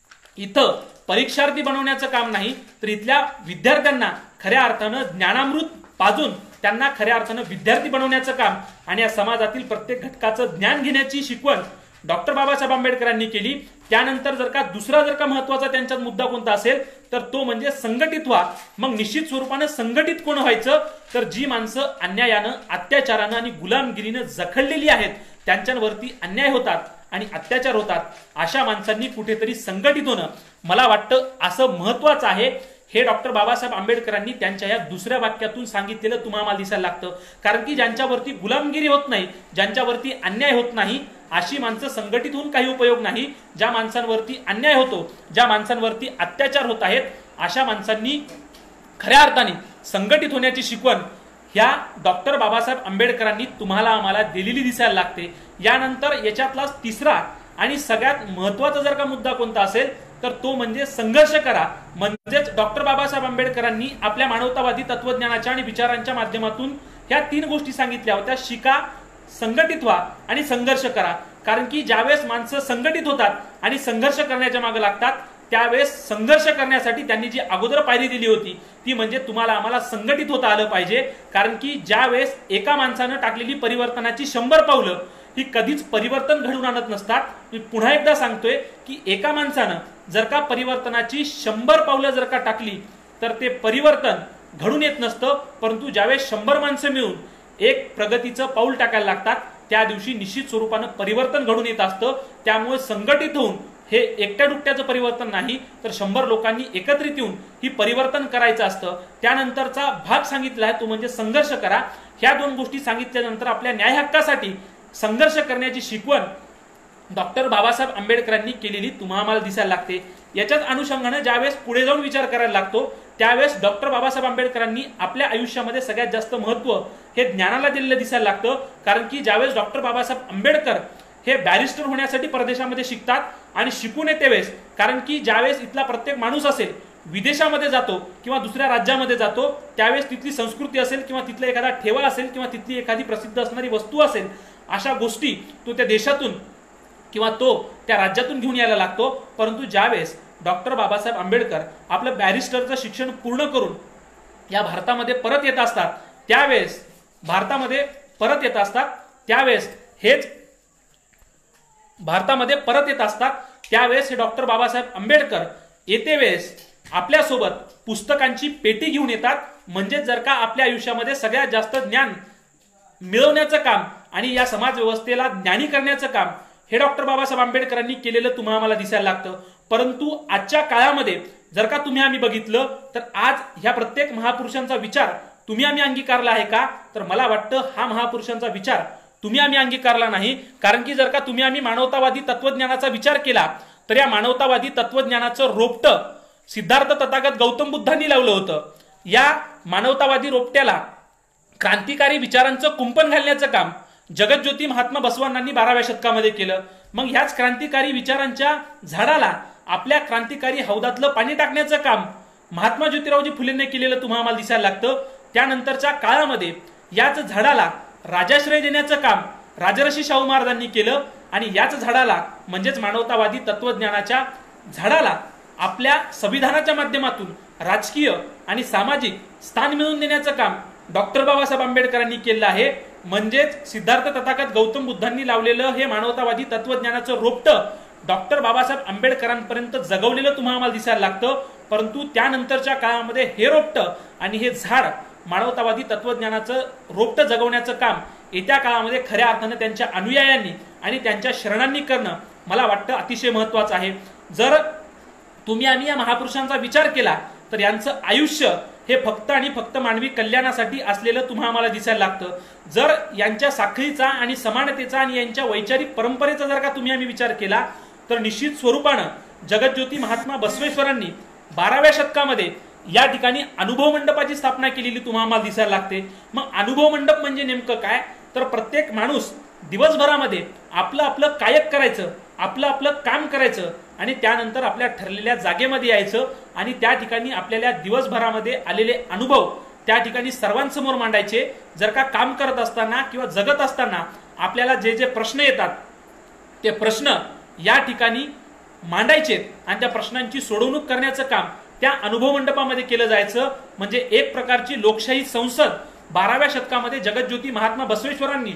इथं परीक्षार्थी बनवण्याचं काम नाही तर इथल्या विद्यार्थ्यांना खऱ्या अर्थानं ज्ञानामृत पाजून त्यांना खऱ्या अर्थानं विद्यार्थी बनवण्याचं काम आणि या समाजातील प्रत्येक घटकाचं ज्ञान घेण्याची शिकवण डॉक्टर बाबासाहेब आंबेडकरांनी केली। त्यानंतर जर का दुसरा जर का महत्वाचा त्यांच्यात मुद्दा कोणता असेल तर तो म्हणजे संघटित व्हा। मग निश्चित स्वरूपाने संघटित कोण व्हायचं, तर जी माणसं अन्यायानं, अत्याचारानं आणि गुलामगिरीनं जखडलेली आहेत, त्यांच्यावरती अन्याय होतात आणि अत्याचार होतात, अशा माणसांनी कुठेतरी संघटित होणं मला वाटतं असं महत्वाचं आहे। हे डॉक्टर बाबासाहेब आंबेडकरांनी त्यांच्या या दुसऱ्या वाक्यातून सांगितलेलं तुम्हाला दिसायला लागतं। कारण की ज्यांच्यावरती गुलामगिरी होत नाही, ज्यांच्यावरती अन्याय होत नाही, अशी माणसं संघटित होऊन काही उपयोग नाही। ज्या माणसांवरती अन्याय होतो, ज्या माणसांवरती अत्याचार होत आहेत, अशा माणसांनी खऱ्या अर्थाने संघटित होण्याची शिकवण ह्या डॉक्टर बाबासाहेब आंबेडकरांनी तुम्हाला आम्हाला दिलेली दिसायला लागते। यानंतर याच्यातला तिसरा आणि सगळ्यात महत्वाचा जर का मुद्दा कोणता असेल तर तो म्हणजे संघर्ष करा। म्हणजेच डॉक्टर बाबासाहेब आंबेडकरांनी आपल्या मानवतावादी तत्वज्ञानाच्या आणि विचारांच्या माध्यमातून ह्या तीन गोष्टी सांगितल्या होत्या, शिका, संघटित व्हा आणि संघर्ष करा। कारण की ज्यावेळेस माणसं संघटित होतात आणि संघर्ष करण्याच्या मागे लागतात, त्यावेळेस संघर्ष करण्यासाठी त्यांनी जी अगोदर पायरी दिली होती ती म्हणजे तुम्हाला आम्हाला संघटित होता आलं पाहिजे। कारण की ज्यावेळेस एका माणसानं टाकलेली परिवर्तनाची शंभर पावलं ही कधीच परिवर्तन घडवून आणत नसतात। मी पुन्हा एकदा सांगतोय की एका माणसानं जर का परिवर्तनाची शंभर पावलं जर का टाकली तर ते परिवर्तन घडून येत नसतं, परंतु ज्यावेळेस शंभर माणसं मिळून एक प्रगतीचं पाऊल टाकायला लागतात त्या दिवशी निश्चित स्वरूपानं परिवर्तन घडून येत असतं। त्यामुळे संघटित होऊन हे एकट्या दुकट्याचं परिवर्तन नाही तर शंभर लोकांनी एकत्रित येऊन ही परिवर्तन करायचं असतं। त्यानंतरचा भाग सांगितला आहे तो म्हणजे संघर्ष करा। ह्या दोन गोष्टी सांगितल्यानंतर आपल्या न्याय हक्कासाठी संघर्ष करण्याची शिकवण डॉक्टर बाबासाहेब आंबेडकरांनी केलेली तुम्हाला दिसायला लागते। याच्याच अनुषंगाने ज्यावेळेस पुढे जाऊन विचार करायला लागतो त्यावेळेस डॉक्टर बाबासाहेब आंबेडकरांनी आपल्या आयुष्यामध्ये सगळ्यात जास्त महत्व हे ज्ञानाला दिलेलं दिसायला लागतं। कारण की ज्यावेळेस डॉक्टर बाबासाहेब आंबेडकर हे बॅरिस्टर होण्यासाठी परदेशामध्ये शिकतात आणि शिकून येते वेळेस, कारण की ज्यावेळेस इथला प्रत्येक माणूस असेल विदेशामध्ये जातो किंवा दुसऱ्या राज्यामध्ये जातो त्यावेळेस तिथली संस्कृती असेल किंवा तिथला एखादा ठेवा असेल किंवा तिथली एखादी प्रसिद्ध असणारी वस्तू असेल, अशा गोष्टी तो त्या देशातून किंवा तो त्या राज्यातून घेऊन यायला लागतो। परंतु ज्यावेळेस डॉक्टर बाबासाहेब आंबेडकर आपलं बॅरिस्टरचं शिक्षण पूर्ण करून या भारतामध्ये परत येत असतात त्यावेळेस भारतामध्ये परत येत असतात त्यावेळेस हेच भारतामध्ये परत येत असतात त्यावेळेस हे डॉक्टर बाबासाहेब आंबेडकर येते वेळेस आपल्यासोबत पुस्तकांची पेटी घेऊन येतात। म्हणजे जर का आपल्या आयुष्यामध्ये सगळ्यात जास्त ज्ञान मिळवण्याचं काम आणि या समाज व्यवस्थेला ज्ञानी करण्याचं काम हे डॉक्टर बाबासाहेब आंबेडकरांनी केलेलं तुम्हाला मला दिसायला लागतं। परंतु आजच्या काळामध्ये जर का तुम्ही आम्ही बघितलं तर आज ह्या प्रत्येक महापुरुषांचा विचार तुम्ही आम्ही अंगीकारला आहे का, तर मला वाटतं हा महापुरुषांचा विचार तुम्ही आम्ही अंगीकारला नाही। कारण की जर का तुम्ही आम्ही मानवतावादी तत्वज्ञानाचा विचार केला तर या मानवतावादी तत्वज्ञानाचं रोपटं सिद्धार्थ तथागत गौतम बुद्धांनी लावलं होतं। या मानवतावादी रोपट्याला क्रांतिकारी विचारांचं कुंपण घालण्याचं काम जगज्योती महात्मा बसवांनांनी बाराव्या शतकामध्ये केलं। मग ह्याच क्रांतिकारी विचारांच्या झाडाला आपल्या क्रांतिकारी हौदातलं पाणी टाकण्याचं काम महात्मा ज्योतिरावजी फुलेंनी केलेलं तुम्हाला दिसायला लागतं। त्यानंतरच्या काळामध्ये याच झाडाला राजाश्रय देण्याचं काम राजर्षी शाहू महाराजांनी केलं आणि याच झाडाला म्हणजेच मानवतावादी तत्वज्ञानाच्या झाडाला आपल्या संविधानाच्या माध्यमातून राजकीय आणि सामाजिक स्थान मिळवून देण्याचं काम डॉक्टर बाबासाहेब आंबेडकरांनी केलं आहे। म्हणजेच सिद्धार्थ तथागत गौतम बुद्धांनी लावलेलं हे मानवतावादी तत्वज्ञानाचं रोपटं डॉक्टर बाबासाहेब आंबेडकरांपर्यंत जगवलेलं तुम्हाला दिसायला लागतं। परंतु त्यानंतरच्या काळामध्ये हे रोपटं आणि हे झाड मानवतावादी तत्वज्ञानाचं रोपटं जगवण्याचं काम येत्या काळामध्ये खऱ्या अर्थाने त्यांच्या अनुयायांनी आणि त्यांच्या शरणांनी करणं मला वाटतं अतिशय महत्वाचं आहे। जर तुम्ही आम्ही या महापुरुषांचा विचार केला तर यांचं आयुष्य हे फक्त आणि फक्त मानवी कल्याणासाठी असलेलं तुम्हाला मला दिसायला लागतं। जर यांच्या साखळीचा आणि समानतेचा आणि यांच्या वैचारिक परंपरेचा जर का तुम्ही आम्ही विचार केला तर निश्चित स्वरूपानं जगज्योती महात्मा बसवेश्वरांनी बाराव्या शतकामध्ये या ठिकाणी अनुभव मंडपाची स्थापना केलेली तुम्हाला दिसायला लागते। मग अनुभव मंडप म्हणजे नेमकं काय, तर प्रत्येक माणूस दिवसभरामध्ये आपलं आपलं कायक करायचं, आपलं आपलं काम करायचं आणि त्यानंतर आपल्या ठरलेल्या जागेमध्ये यायचं आणि त्या ठिकाणी आपल्याला दिवसभरामध्ये आलेले अनुभव त्या ठिकाणी सर्वांसमोर मांडायचे। जर का काम करत असताना किंवा जगत असताना आपल्याला जे जे प्रश्न येतात ते प्रश्न या ठिकाणी मांडायचे आणि त्या प्रश्नांची सोडवणूक करण्याचं काम त्या अनुभव मंडपामध्ये केलं जायचं। म्हणजे एक प्रकारची लोकशाही संसद बाराव्या शतकामध्ये जगज्योती महात्मा बसवेश्वरांनी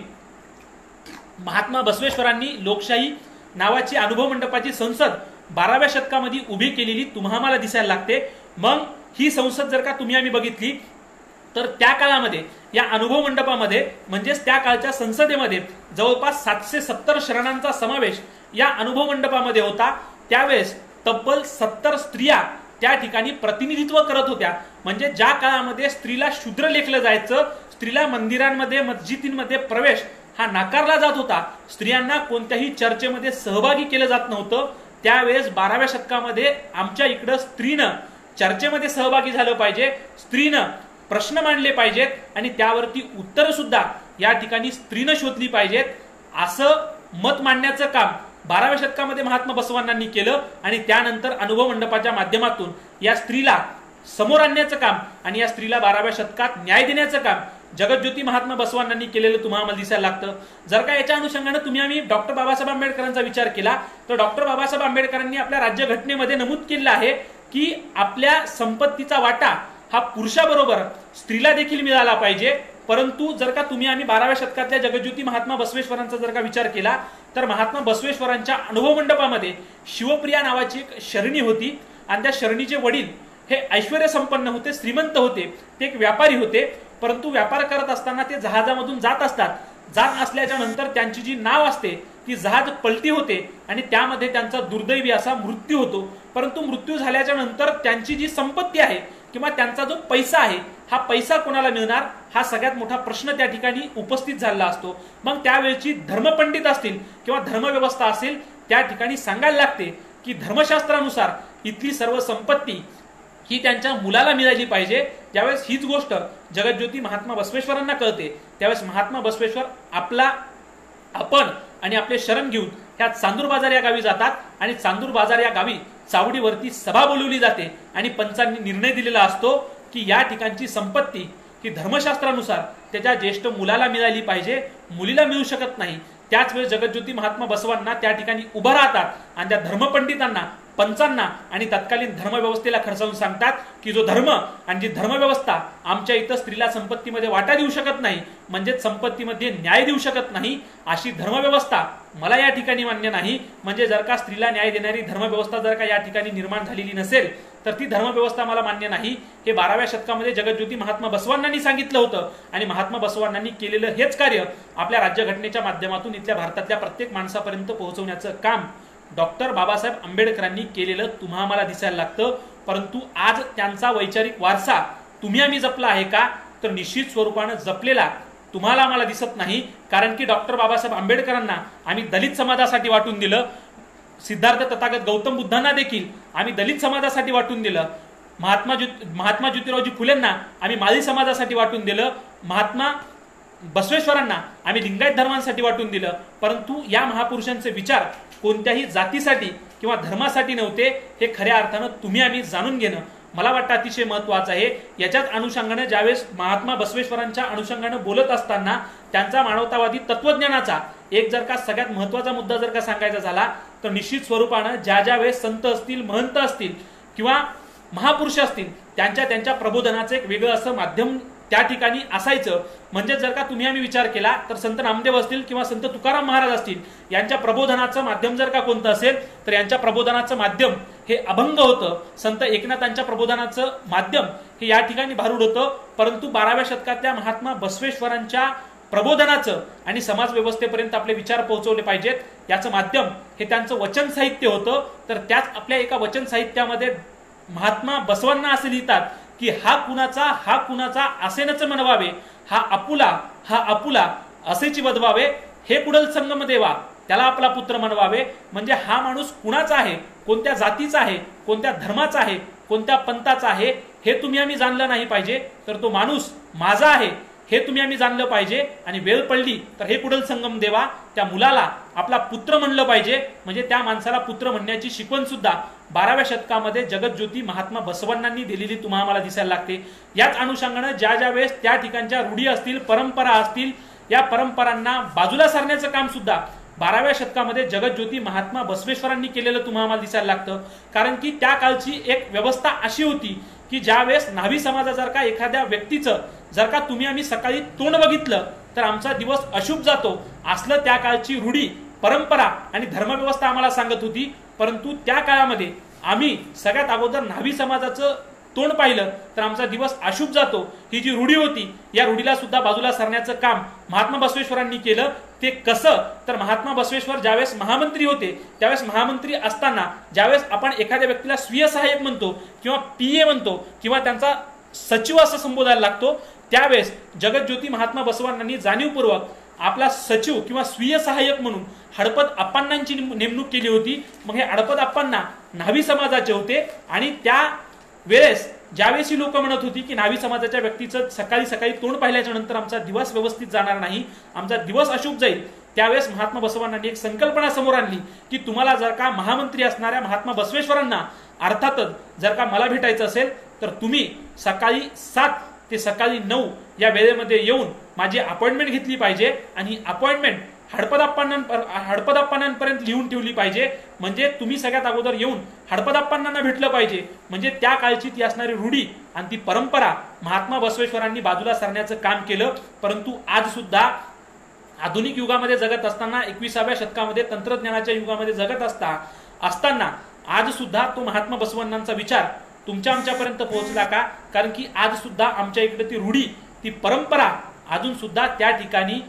महात्मा बसवेश्वरांनी लोकशाही नावाची अनुभव मंडपाची संसद बाराव्या शतकामध्ये उभी केलेली तुम्हाला दिसायला लागते। मग ही संसद जर का तुम्ही आम्ही बघितली तर त्या काळामध्ये या अनुभव मंडपामध्ये म्हणजेच त्या काळच्या संसदेमध्ये जवळपास सातशे सत्तर शरणांचा समावेश या अनुभव मंडपामध्ये होता। त्यावेळेस तब्बल सत्तर स्त्रिया त्या ठिकाणी प्रतिनिधित्व करत होत्या। म्हणजे ज्या काळामध्ये स्त्रीला शूद्र लेखलं जायचं, स्त्रीला मंदिरांमध्ये मस्जिदींमध्ये प्रवेश हा नाकारला जात होता, स्त्रियांना कोणत्याही चर्चेमध्ये सहभागी केलं जात नव्हतं, त्यावेळेस बाराव्या शतकामध्ये आमच्या इकडं स्त्रीनं चर्चेमध्ये सहभागी झालं पाहिजे, स्त्रीनं प्रश्न मांडले पाहिजेत आणि त्यावरती उत्तर सुद्धा या ठिकाणी स्त्रीनं शोधली पाहिजेत, असं मत मांडण्याचं काम बाराव्या शतकामध्ये महात्मा बसवांनांनी केलं। आणि त्यानंतर अनुभव मंडपाच्या माध्यमातून या स्त्रीला समोर आणण्याचं काम आणि या स्त्रीला बाराव्या शतकात न्याय देण्याचं काम जगज्योती महात्मा बसवांनांनी केलेलं तुम्हाला दिसायला लागतं। जर का याच्या अनुषंगाने तुम्ही आम्ही डॉक्टर बाबासाहेब आंबेडकरांचा विचार केला तर डॉक्टर बाबासाहेब आंबेडकरांनी आपल्या राज्यघटनेमध्ये नमूद केलेलं आहे की आपल्या संपत्तीचा वाटा हा पुरुषाबरोबर स्त्रीला देखील मिळाला पाहिजे। परंतु जर का तुम्ही आम्ही बाराव्या शतकातल्या जगज्योती महात्मा बसवेश्वरांचा जर का विचार केला तर महात्मा बसवेश्वरांच्या अनुभव मंडपामध्ये शिवप्रिया नावाची एक शरणी होती आणि त्या शरणीचे वडील हे ऐश्वर्य संपन्न होते, श्रीमंत होते, ते एक व्यापारी होते। परंतु व्यापार करत असताना ते जहाजामधून जात असतात, जात असल्याच्या नंतर त्यांची जी नाव असते ती जहाज पलटी होते आणि त्यामध्ये त्यांचा दुर्दैवी असा मृत्यू होतो। परंतु मृत्यू झाल्याच्या नंतर त्यांची जी संपत्ती आहे किंवा त्यांचा जो पैसा आहे हा पैसा कोणाला मिळणार हा सगळ्यात मोठा प्रश्न त्या ठिकाणी उपस्थित झालेला असतो। मग त्यावेळची धर्मपंडित असतील किंवा धर्मव्यवस्था असेल त्या ठिकाणी सांगायला लागते की धर्मशास्त्रानुसार इथली सर्व संपत्ती ही त्यांच्या मुलाला मिळाली पाहिजे। ज्यावेळेस हीच गोष्ट जगज्योती महात्मा बसवेश्वरांना कळते त्यावेळेस महात्मा बसवेश्वर आपला आपण आणि आपले शरण घेऊन ह्या चांदूर बाजार या गावी जातात आणि चांदूर बाजार या गावी चावडीवरती सभा बोलवली जाते आणि पंचांनी निर्णय दिलेला असतो की या ठिकाणची संपत्ती ही धर्मशास्त्रानुसार त्याच्या ज्येष्ठ मुलाला मिळाली पाहिजे, मुलीला मिळू शकत नाही। त्याच वेळेस जगज्योती महात्मा बसवांना त्या ठिकाणी उभं राहतात आणि त्या धर्मपंडितांना, पंचांना आणि तत्कालीन धर्मव्यवस्थेला खडसावून सांगतात की जो धर्म आणि जी धर्मव्यवस्था आमच्या इथं स्त्रीला संपत्तीमध्ये वाटा देऊ शकत नाही, म्हणजे संपत्तीमध्ये न्याय देऊ शकत नाही, अशी धर्मव्यवस्था मला या ठिकाणी मान्य नाही। म्हणजे जर का स्त्रीला न्याय देणारी धर्मव्यवस्था जर का या ठिकाणी निर्माण झालेली नसेल तर ती धर्मव्यवस्था मला मान्य नाही। हे बाराव्या शतकामध्ये जगज्योती महात्मा बसवांनांनी सांगितलं होतं आणि महात्मा बसवांनांनी केलेलं हेच कार्य आपल्या राज्यघटनेच्या माध्यमातून इथल्या भारतातल्या प्रत्येक माणसापर्यंत पोहोचवण्याचं काम डॉक्टर बाबासाहेब आंबेडकरांनी केलेलं तुम्हाला दिसायला लागतं। परंतु आज त्यांचा वैचारिक वारसा तुम्ही आम्ही जपला आहे का तर निश्चित स्वरूपानं जपलेला तुम्हाला आम्हाला दिसत नाही। कारण की डॉक्टर बाबासाहेब आंबेडकरांना आम्ही दलित समाजासाठी वाटून दिलं, सिद्धार्थ तथागत गौतम बुद्धांना देखील आम्ही दलित समाजासाठी वाटून दिलं, महात्मा महात्मा ज्योतिरावजी फुलेंना आम्ही माळी समाजासाठी वाटून दिलं, महात्मा बसवेश्वरांना आम्ही लिंगायत धर्मांसाठी वाटून दिलं। परंतु या महापुरुषांचे विचार कोणत्याही जातीसाठी किंवा धर्मासाठी नव्हते, हे खऱ्या अर्थानं तुम्ही आम्ही जाणून घेणं मला वाटतं अतिशय महत्वाचं आहे। याच्याच अनुषंगाने ज्यावेळेस महात्मा बसवेश्वरांच्या अनुषंगाने बोलत असताना त्यांचा मानवतावादी तत्वज्ञानाचा एक जर का सगळ्यात महत्वाचा मुद्दा जर का सांगायचा झाला तर निश्चित स्वरूपानं ज्या ज्या वेळेस संत असतील, महंत असतील किंवा महापुरुष असतील त्यांच्या त्यांच्या प्रबोधनाचं एक वेगळं असं माध्यम त्या ठिकाणी असायचं। म्हणजे जर का तुम्ही आम्ही विचार केला तर संत नामदेव असतील किंवा संत तुकाराम महाराज असतील यांच्या प्रबोधनाचं माध्यम जर का कोणतं असेल तर यांच्या प्रबोधनाचं माध्यम हे अभंग होतं। संत एकनाथांच्या प्रबोधनाचं माध्यम हे या ठिकाणी भारूड होतं। परंतु बाराव्या शतकातल्या महात्मा बसवेश्वरांच्या प्रबोधनाचं आणि समाज व्यवस्थेपर्यंत आपले विचार पोहोचवले पाहिजेत याचं माध्यम हे त्यांचं वचन साहित्य होतं। तर त्याच आपल्या एका वचन साहित्यामध्ये महात्मा बसवांना असे लिहितात की हा कुणाचा हा कुणाचा असेनच म्हणवावे, हा आपुला हा आपुला असेची बदवावे, हे कुडल संगम देवा त्याला आपला पुत्र म्हणवावे। म्हणजे हा माणूस कुणाचा आहे, कोणत्या जातीचा आहे, कोणत्या धर्माचा आहे, कोणत्या पंथाचा आहे हे तुम्ही आम्ही जाणलं नाही पाहिजे, तर तो माणूस माझा आहे हे तुम्ही आम्ही जाणलं पाहिजे। आणि वेळ पडली तर हे कुडल संगम देवा त्या मुलाला आपला पुत्र म्हणलं पाहिजे। म्हणजे त्या माणसाला पुत्र म्हणण्याची शिकवण सुद्धा बाराव्या शतकामध्ये जगज्योती महात्मा बसवांनांनी दिलेली तुम्हाला मला दिसायला लागते। याच अनुषंगाने ज्या ज्या वेळेस त्या ठिकाणच्या रूढी असतील, परंपरा असतील, या परंपरांना बाजूला सारण्याचं काम सुद्धा बाराव्या शतकामध्ये जगज्योती महात्मा बसवेश्वरांनी केलेलं तुम्हाला दिसायला लागतं। कारण की त्या काळची एक व्यवस्था अशी होती की ज्या वेळेस न्हावी समाजा जर का एखाद्या व्यक्तीचं जर का तुम्ही आम्ही सकाळी तोंड बघितलं तर आमचा दिवस अशुभ जातो असलं त्या काळची रूढी परंपरा आणि धर्मव्यवस्था आम्हाला सांगत होती। परंतु त्या काळामध्ये आम्ही सगळ्यात अगोदर न्हावी समाजाचं तोंड पाहिलं तर आमचा दिवस अशुभ जातो ही जी रूढी होती या रूढीला सुद्धा बाजूला सरण्याचं काम महात्मा बसवेश्वरांनी केलं। ते कसं तर महात्मा बसवेश्वर ज्यावेळेस महामंत्री होते त्यावेळेस महामंत्री असताना ज्यावेळेस आपण एखाद्या व्यक्तीला स्वीय सहाय्यक म्हणतो किंवा पीए म्हणतो किंवा त्यांचा सचिव असं संबोधायला लागतो त्यावेळेस जगज्योती महात्मा बसवांनी जाणीवपूर्वक आपला सचिव किंवा स्वीय सहाय्यक म्हणून हडपद अप्पांनांची नेमणूक केली होती। मग हे हडपद अप्पांना न्हावी समाजाचे होते आणि त्या वेळेस ज्यावेळेस लोक म्हणत होती की न्हावी समाजाच्या व्यक्तीचं सकाळी सकाळी तोंड पाहिल्याच्या नंतर आमचा दिवस व्यवस्थित जाणार नाही, आमचा दिवस अशुभ जाईल, त्यावेळेस महात्मा बसवांनी एक संकल्पना समोर आणली की तुम्हाला जर का महामंत्री असणाऱ्या महात्मा बसवेश्वरांना अर्थातच जर का मला भेटायचं असेल तर तुम्ही सकाळी सात ते सकाळी नऊ या वेळेमध्ये येऊन माझी अपॉइंटमेंट घेतली पाहिजे आणि अपॉइंटमेंट हडपदाप्पांना हडपदाप्पांपर्यंत लिहून ठेवली पाहिजे। म्हणजे तुम्ही सगळ्यात अगोदर येऊन हडपदाप्पांना भेटलं पाहिजे। म्हणजे त्या काळची ती असणारी रूढी आणि ती परंपरा महात्मा बसवेश्वरांनी बाजूला सरण्याचं काम केलं। परंतु आज सुद्धा आधुनिक युगामध्ये जगत असताना एकविसाव्या शतकामध्ये तंत्रज्ञानाच्या युगामध्ये जगत असता असताना आज सुद्धा तो महात्मा बसवण्णांचा विचार तुमच्या आमच्यापर्यंत पोहोचला का? कारण की आज सुद्धा आमच्या इकडे ती रूढी ती परंपरा अजून सुद्धा त्या ठिकाणी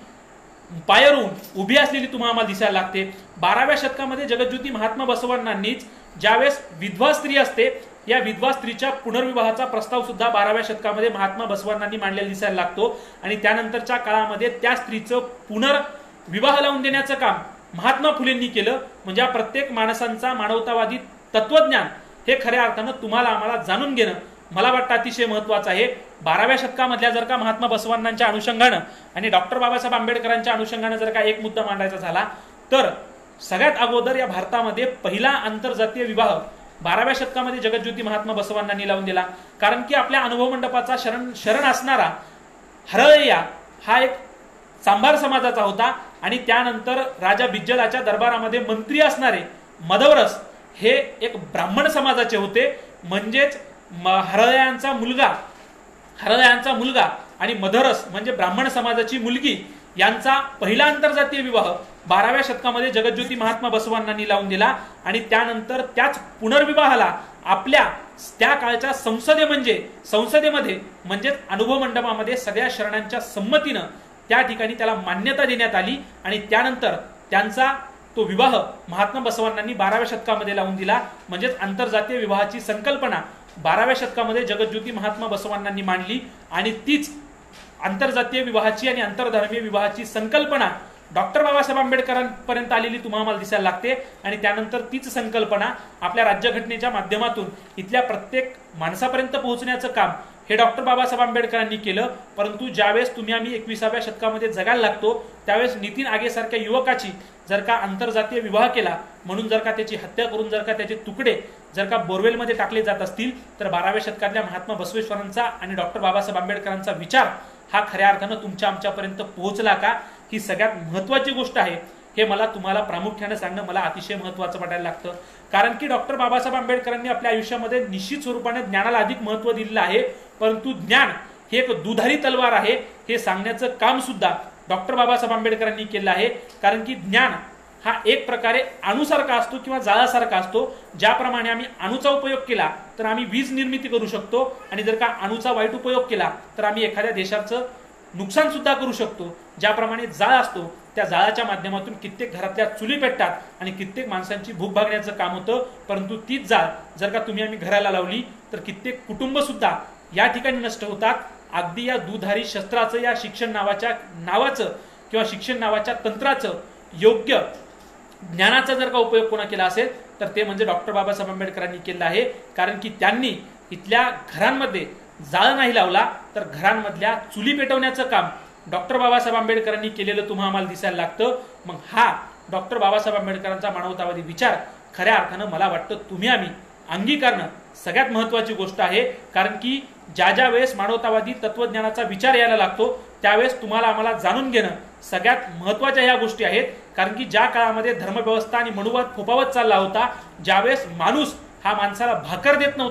पायरून उभी असलेली तुम्हाला आम्हाला दिसायला लागते। बाराव्या शतकामध्ये जगज्योती महात्मा बसवण्णांनीच ज्यावेळेस विधवा स्त्री असते या विधवा स्त्रीच्या पुनर्विवाहाचा प्रस्ताव सुद्धा बाराव्या शतकामध्ये महात्मा बसवण्णांनी मांडलेला दिसायला लागतो आणि त्यानंतरच्या काळामध्ये त्या स्त्रीचं पुनर्विवाह लावून देण्याचं काम महात्मा फुलेंनी केलं। म्हणजे प्रत्येक माणसांचा मानवतावादी तत्वज्ञान हे खऱ्या अर्थानं तुम्हाला आम्हाला जाणून घेणं मला वाटतं अतिशय महत्त्वाचं आहे। बाराव्या शतकामधल्या जर का महात्मा बसवण्णांच्या अनुषंगानं आणि डॉक्टर बाबासाहेब आंबेडकरांच्या अनुषंगानं जर का एक मुद्दा मांडायचा झाला तर सगळ्यात अगोदर या भारतामध्ये पहिला आंतरजातीय विवाह बाराव्या शतकामध्ये जगज्योती महात्मा बसवण्णांनी लावून दिला। कारण की आपल्या अनुभव मंडपाचा शरण शरण असणारा हरळय्या हा एक चांभार समाजाचा होता आणि त्यानंतर राजा बिज्जलाच्या दरबारामध्ये मंत्री असणारे मधवरस हे एक ब्राह्मण समाजाचे होते। म्हणजेच हरळयांचा मुलगा हरळयांचा मुलगा आणि मधरस म्हणजे ब्राह्मण समाजाची मुलगी यांचा पहिला आंतरजातीय विवाह बाराव्या शतकामध्ये जगज्योती महात्मा बसवण्णांनी लावून दिला आणि त्यानंतर त्याच पुनर्विवाहाला आपल्या त्या काळच्या संसदे म्हणजे संसदेमध्ये म्हणजेच अनुभव मंडपामध्ये सगळ्या शरणांच्या संमतीनं त्या ठिकाणी त्याला मान्यता देण्यात आली आणि त्यानंतर त्यांचा तो विवाह महात्मा बसवण्णांनी बाराव्या शतकामध्ये लावून दिला। म्हणजेच आंतरजातीय विवाहाची संकल्पना बाराव्या शतकामध्ये जगज्योती महात्मा बसवण्णांनी मांडली आणि तीच आंतरजातीय विवाहाची आणि आंतरधर्मीय विवाहाची संकल्पना डॉक्टर बाबासाहेब आंबेडकरांपर्यंत आलेली तुम्हाला दिसायला लागते आणि त्यानंतर तीच संकल्पना आपल्या राज्यघटनेच्या माध्यमातून इथल्या प्रत्येक माणसापर्यंत पोहोचण्याचं काम हे डॉक्टर बाबासाहेब आंबेडकरांनी केलं। परंतु ज्यावेळेस तुम्ही आम्ही एकविसाव्या शतकामध्ये जगायला लागतो त्यावेळेस नितीन आगे सारख्या युवकाची जर का आंतरजातीय विवाह केला म्हणून जर का त्याची हत्या करून जर का त्याचे तुकडे जर का बोरवेलमध्ये टाकले जात असतील तर बाराव्या शतकातल्या महात्मा बसवेश्वरांचा आणि डॉक्टर बाबासाहेब आंबेडकरांचा विचार हा खऱ्या अर्थानं तुमच्या आमच्यापर्यंत पोहोचला का ही सगळ्यात महत्त्वाची गोष्ट आहे। हे मला तुम्हाला प्रामुख्याने सांगणं मला अतिशय महत्त्वाचं वाटायला लागतं। कारण की डॉक्टर बाबासाहेब आंबेडकरांनी आपल्या आयुष्यामध्ये निश्चित स्वरूपाने ज्ञानाला अधिक महत्त्व दिलेलं आहे। परंतु ज्ञान हे एक दुधारी तलवार आहे हे सांगण्याचं काम सुद्धा डॉक्टर बाबासाहेब आंबेडकरांनी केलं आहे। कारण की ज्ञान हा एक प्रकारे अणुसारखा असतो किंवा जाळासारखा असतो। ज्याप्रमाणे आम्ही अणुचा उपयोग केला तर आम्ही वीज निर्मिती करू शकतो आणि जर का अणुचा वाईट उपयोग केला तर आम्ही एखाद्या देशाचं नुकसान सुद्धा करू शकतो। ज्याप्रमाणे जाळ असतो त्या जाळाच्या माध्यमातून कित्येक घरातल्या चुली पेटतात आणि कित्येक माणसांची भूक भागण्याचं काम होतं। परंतु तीच जाळ जर का तुम्ही आम्ही घराला लावली तर कित्येक कुटुंब सुद्धा या ठिकाणी नष्ट होतात। अगदी या दुधारी शस्त्राचं या शिक्षण नावाच्या नावाचं किंवा शिक्षण नावाच्या तंत्राचं योग्य ज्ञानाचा जर का उपयोग कोणा केला असेल तर ते म्हणजे डॉक्टर बाबासाहेब आंबेडकरांनी केला आहे। कारण की त्यांनी इथल्या घरांमध्ये जाळ नाही लावला तर घरांमधल्या चुली पेटवण्याचं काम डॉक्टर बाबासाहेब आंबेडकरांनी केलेलं तुम्हाला आम्हाला दिसायला लागतं। मग हा डॉक्टर बाबासाहेब आंबेडकरांचा मानवतावादी विचार खऱ्या अर्थानं मला वाटतं तुम्ही आम्ही अंगीकारणं सगळ्यात महत्त्वाची गोष्ट आहे। कारण की ज्या ज्या वेळेस मानवतावादी तत्वज्ञानाचा विचार यायला लागतो त्यावेळेस तुम्हाला आम्हाला जाणून घेणं सगळ्यात महत्त्वाच्या ह्या गोष्टी आहेत। कारण की ज्या काळामध्ये धर्मव्यवस्था आणि मनुवाद फोफावत चालला होता ज्यावेळेस माणूस हा माणसाला भाकर देत नव्हता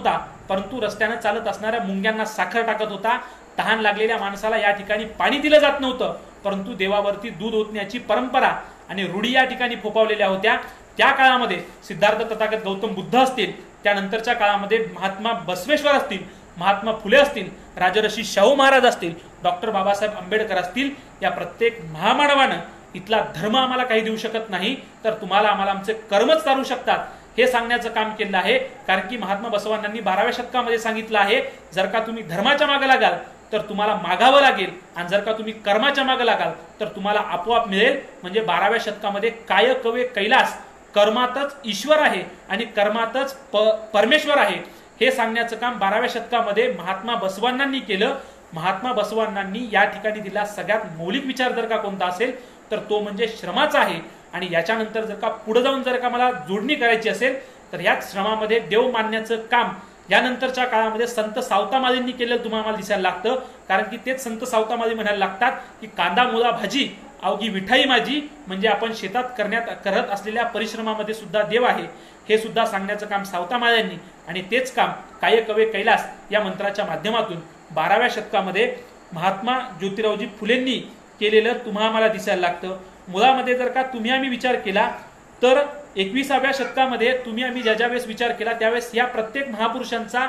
परंतु रस्त्यानं चालत असणाऱ्या मुंग्यांना साखर टाकत होता. तहान लागलेल्या माणसाला या ठिकाणी पाणी दिलं जात नव्हतं, परंतु देवावरती दूध ओतण्याची परंपरा आणि रूढी या ठिकाणी फोपावलेल्या होत्या. त्या काळामध्ये सिद्धार्थ तथागत गौतम बुद्ध असतील, त्यानंतरच्या काळामध्ये महात्मा बसवेश्वर असतील, महात्मा फुले असतील, राजर्षी शाहू महाराज असतील, डॉक्टर बाबासाहेब आंबेडकर असतील, या प्रत्येक महामानवानं इथला धर्म आम्हाला काही देऊ शकत नाही, तर तुम्हाला आम्हाला आमचे कर्मच चालू शकतात हे सांगण्याचं काम केलं आहे. कारण की महात्मा बसवांनी बाराव्या शतकामध्ये सांगितलं आहे, जर का तुम्ही धर्माच्या मागे लागाल तर तुम्हाला मागावं लागेल, आणि जर का तुम्ही कर्माच्या मागे लागाल तर तुम्हाला आपोआप मिळेल. म्हणजे बाराव्या शतकामध्ये काय कवे कैलास, कर्मातच ईश्वर आहे आणि कर्मातच परमेश्वर आहे हे सांगण्याचं काम बाराव्या शतकामध्ये महात्मा बसवांनी केलं. महात्मा बसवांनी या ठिकाणी दिला सगळ्यात मौलिक विचार जर का कोणता असेल तर तो म्हणजे श्रमाचा आहे. आणि याच्यानंतर जर का पुढे जाऊन जर का मला जोडणी करायची असेल तर याच श्रमामध्ये देव मानण्याचं काम यानंतरच्या काळामध्ये संत सावतामादींनी केलेलं तुम्हाला दिसायला लागतं. कारण की तेच संत सावतामादी म्हणायला लागतात की कांदा मुळा भाजी अवघी विठाई माझी, म्हणजे आपण शेतात करण्यात करत असलेल्या परिश्रमामध्ये सुद्धा देव आहे हे सुद्धा सांगण्याचं काम सावतामाद्यांनी, आणि तेच काम काय कवे कैलास या मंत्राच्या माध्यमातून बाराव्या शतकामध्ये महात्मा ज्योतिरावजी फुलेंनी केलेलं तुम्हाला मला दिसायला लागतं. मुळामध्ये जर का तुम्ही आम्ही विचार केला तर एकविसाव्या शतकामध्ये तुम्ही आम्ही ज्या ज्या वेळेस विचार केला त्यावेळेस या प्रत्येक महापुरुषांचा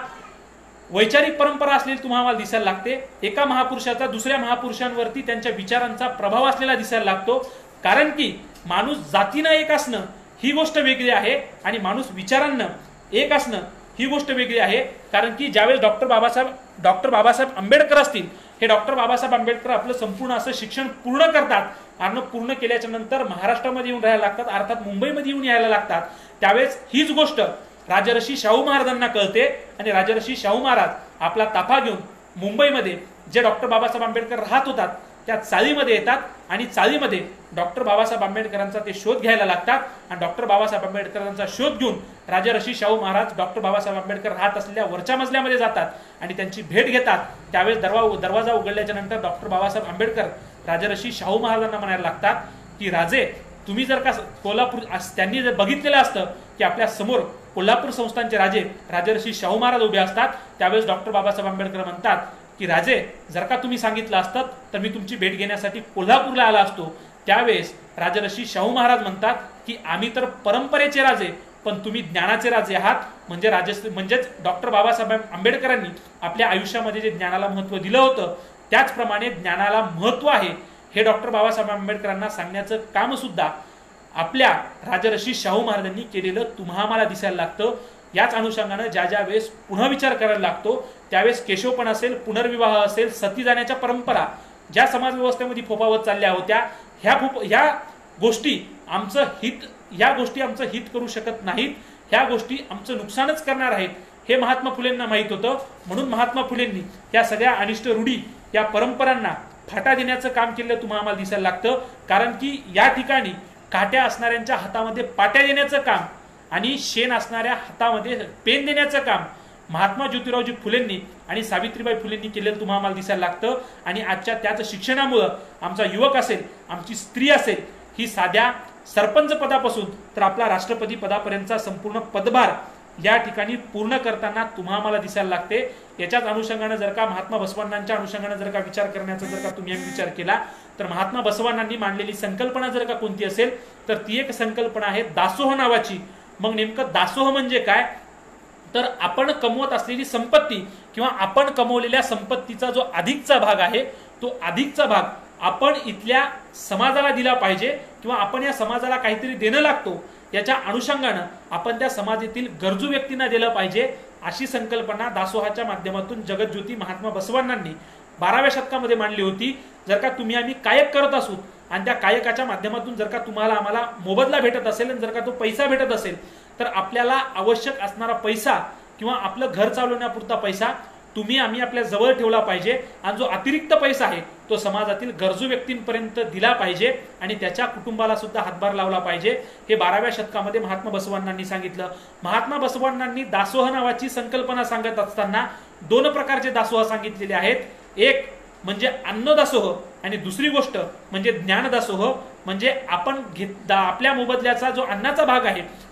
वैचारिक परंपरा असलेली तुम्हाला मला दिसायला लागते. एका महापुरुषाचा दुसऱ्या महापुरुषांवरती त्यांच्या विचारांचा प्रभाव असलेला दिसायला लागतो. कारण की माणूस जातीनं एक असणं ही गोष्ट वेगळी आहे आणि माणूस विचारांना एक असणं ही गोष्ट वेगळी आहे. कारण की ज्यावेळेस डॉक्टर बाबासाहेब डॉक्टर बाबासाहेब आंबेडकर असतील, हे डॉक्टर बाबासाहेब आंबेडकर आपलं संपूर्ण असं शिक्षण पूर्ण करतात आणि पूर्ण केल्याच्या नंतर महाराष्ट्रामध्ये येऊन राहायला लागतात, अर्थात मुंबईमध्ये येऊन यायला लागतात. त्यावेळेस हीच गोष्ट राजर्षी शाहू महाराजांना कळते आणि राजर्षी शाहू महाराज आपला ताफा घेऊन मुंबईमध्ये जे डॉक्टर बाबासाहेब आंबेडकर राहत होतात त्या चाळीमध्ये येतात आणि चाळीमध्ये डॉक्टर बाबासाहेब आंबेडकरांचा ते शोध घ्यायला लागतात. आणि डॉक्टर बाबासाहेब आंबेडकरांचा शोध घेऊन राजर्षी शाहू महाराज डॉक्टर बाबासाहेब आंबेडकर राहत असलेल्या वरच्या मजल्यामध्ये जातात आणि त्यांची भेट घेतात. त्यावेळेस दरवा दरवाजा उघडल्याच्या नंतर डॉक्टर बाबासाहेब आंबेडकर राजर्षी शाहू महाराजांना म्हणायला लागतात की राजे, तुम्ही जर का कोल्हापूर, त्यांनी जर बघितलेलं असतं की आपल्या समोर कोल्हापूर संस्थानचे राजे राजर्षी शाहू महाराज उभे असतात, त्यावेळेस डॉक्टर बाबासाहेब आंबेडकर म्हणतात की राजे, जर का तुम्ही सांगितलं असतं तर मी तुमची भेट घेण्यासाठी कोल्हापूरला आला असतो. त्यावेळेस राजर्षी शाहू महाराज म्हणतात की आम्ही तर परंपरेचे राजे, पण तुम्ही ज्ञानाचे राजे आहात. म्हणजे राजश्री म्हणजेच डॉक्टर बाबासाहेब आंबेडकरांनी आपल्या आयुष्यामध्ये जे ज्ञानाला महत्व दिलं होतं त्याचप्रमाणे ज्ञानाला महत्व आहे हे डॉक्टर बाबासाहेब आंबेडकरांना सांगण्याचं काम सुद्धा आपल्या राजर्षी शाहू महाराजांनी केलेलं तुम्हाला मला दिसायला लागतं. याच अनुषंगानं ज्या ज्या वेळेस पुन्हा विचार करायला लागतो त्यावेळेस केशवपण असेल, पुनर्विवाह असेल, सती जाण्याच्या परंपरा ज्या समाज व्यवस्थेमध्ये फोपावत चालल्या होत्या, ह्या ह्या गोष्टी आमचं हित ह्या गोष्टी आमचं हित करू शकत नाहीत, ह्या गोष्टी आमचं नुकसानच करणार आहेत हे महात्मा फुलेंना माहित होतं. म्हणून महात्मा फुलेंनी या सगळ्या अनिष्ट रूढी या परंपरांना फाटा देण्याचं काम केलं तुम्हाला मला दिसायला लागतं. कारण की या ठिकाणी काट्या असणाऱ्यांच्या हातामध्ये पाट्या देण्याचं काम आणि शेण असणाऱ्या हातामध्ये पेन देण्याचं काम महात्मा ज्योतिरावजी फुलेंनी आणि सावित्रीबाई फुलेंनी केलेलं तुम्हाला मला दिसायला लागतं. आणि आजच्या त्याच शिक्षणामुळं आमचा युवक असेल, आमची स्त्री असेल, ही साध्या सरपंच पदापासून तर आपला राष्ट्रपती पदापर्यंतचा संपूर्ण पदभार या ठिकाणी पूर्ण करताना तुम्हाला मला दिसायला लागते. याच्याच अनुषंगाने जर का महात्मा बसवांच्या अनुषंगाने जर का विचार करण्याचा जर का तुम्ही विचार केला तर महात्मा बसवांनी मांडलेली संकल्पना जर का कोणती असेल तर ती एक संकल्पना आहे दासोह नावाची. मग नेमकं दासोह म्हणजे काय, तर आपण कमवत असलेली संपत्ती किंवा आपण कमवलेल्या संपत्तीचा जो अधिकचा भाग आहे तो अधिकचा भाग आपण इथल्या समाजाला दिला पाहिजे किंवा आपण या समाजाला काहीतरी देणं लागतो याच्या अनुषंगानं आपण त्या समाजातील गरजू व्यक्तींना दिलं पाहिजे. अशी संकल्पना दासोहाच्या माध्यमातून जगज्योती महात्मा बसवांनी बाराव्या शतकामध्ये मांडली होती. जर का तुम्ही आम्ही कायक करत असू आणि त्या कायकाच्या माध्यमातून जर का तुम्हाला आम्हाला मोबदला भेटत असेल आणि जर का तो पैसा भेटत असेल तर आपल्याला आवश्यक असणारा पैसा किंवा आपलं घर चालवण्यापुरता पैसा तुम्ही आम्ही आपल्या जवळ ठेवला पाहिजे आणि जो अतिरिक्त पैसा आहे तो समाजातील गरजू व्यक्तींपर्यंत दिला पाहिजे आणि त्याच्या कुटुंबाला सुद्धा हातभार लावला पाहिजे. हे बाराव्या शतकामध्ये महात्मा बसवांनी सांगितलं. महात्मा बसवांनी दासोह नावाची संकल्पना सांगत असताना दोन प्रकारचे दासोह सांगितलेले आहेत. एक म्हणजे अन्नदासोह आणि दुसरी गोष्ट म्हणजे ज्ञानदासोह. म्हणजे आपण घेत आपल्या मोबदल्याचा जो अन्नाचा भाग आहे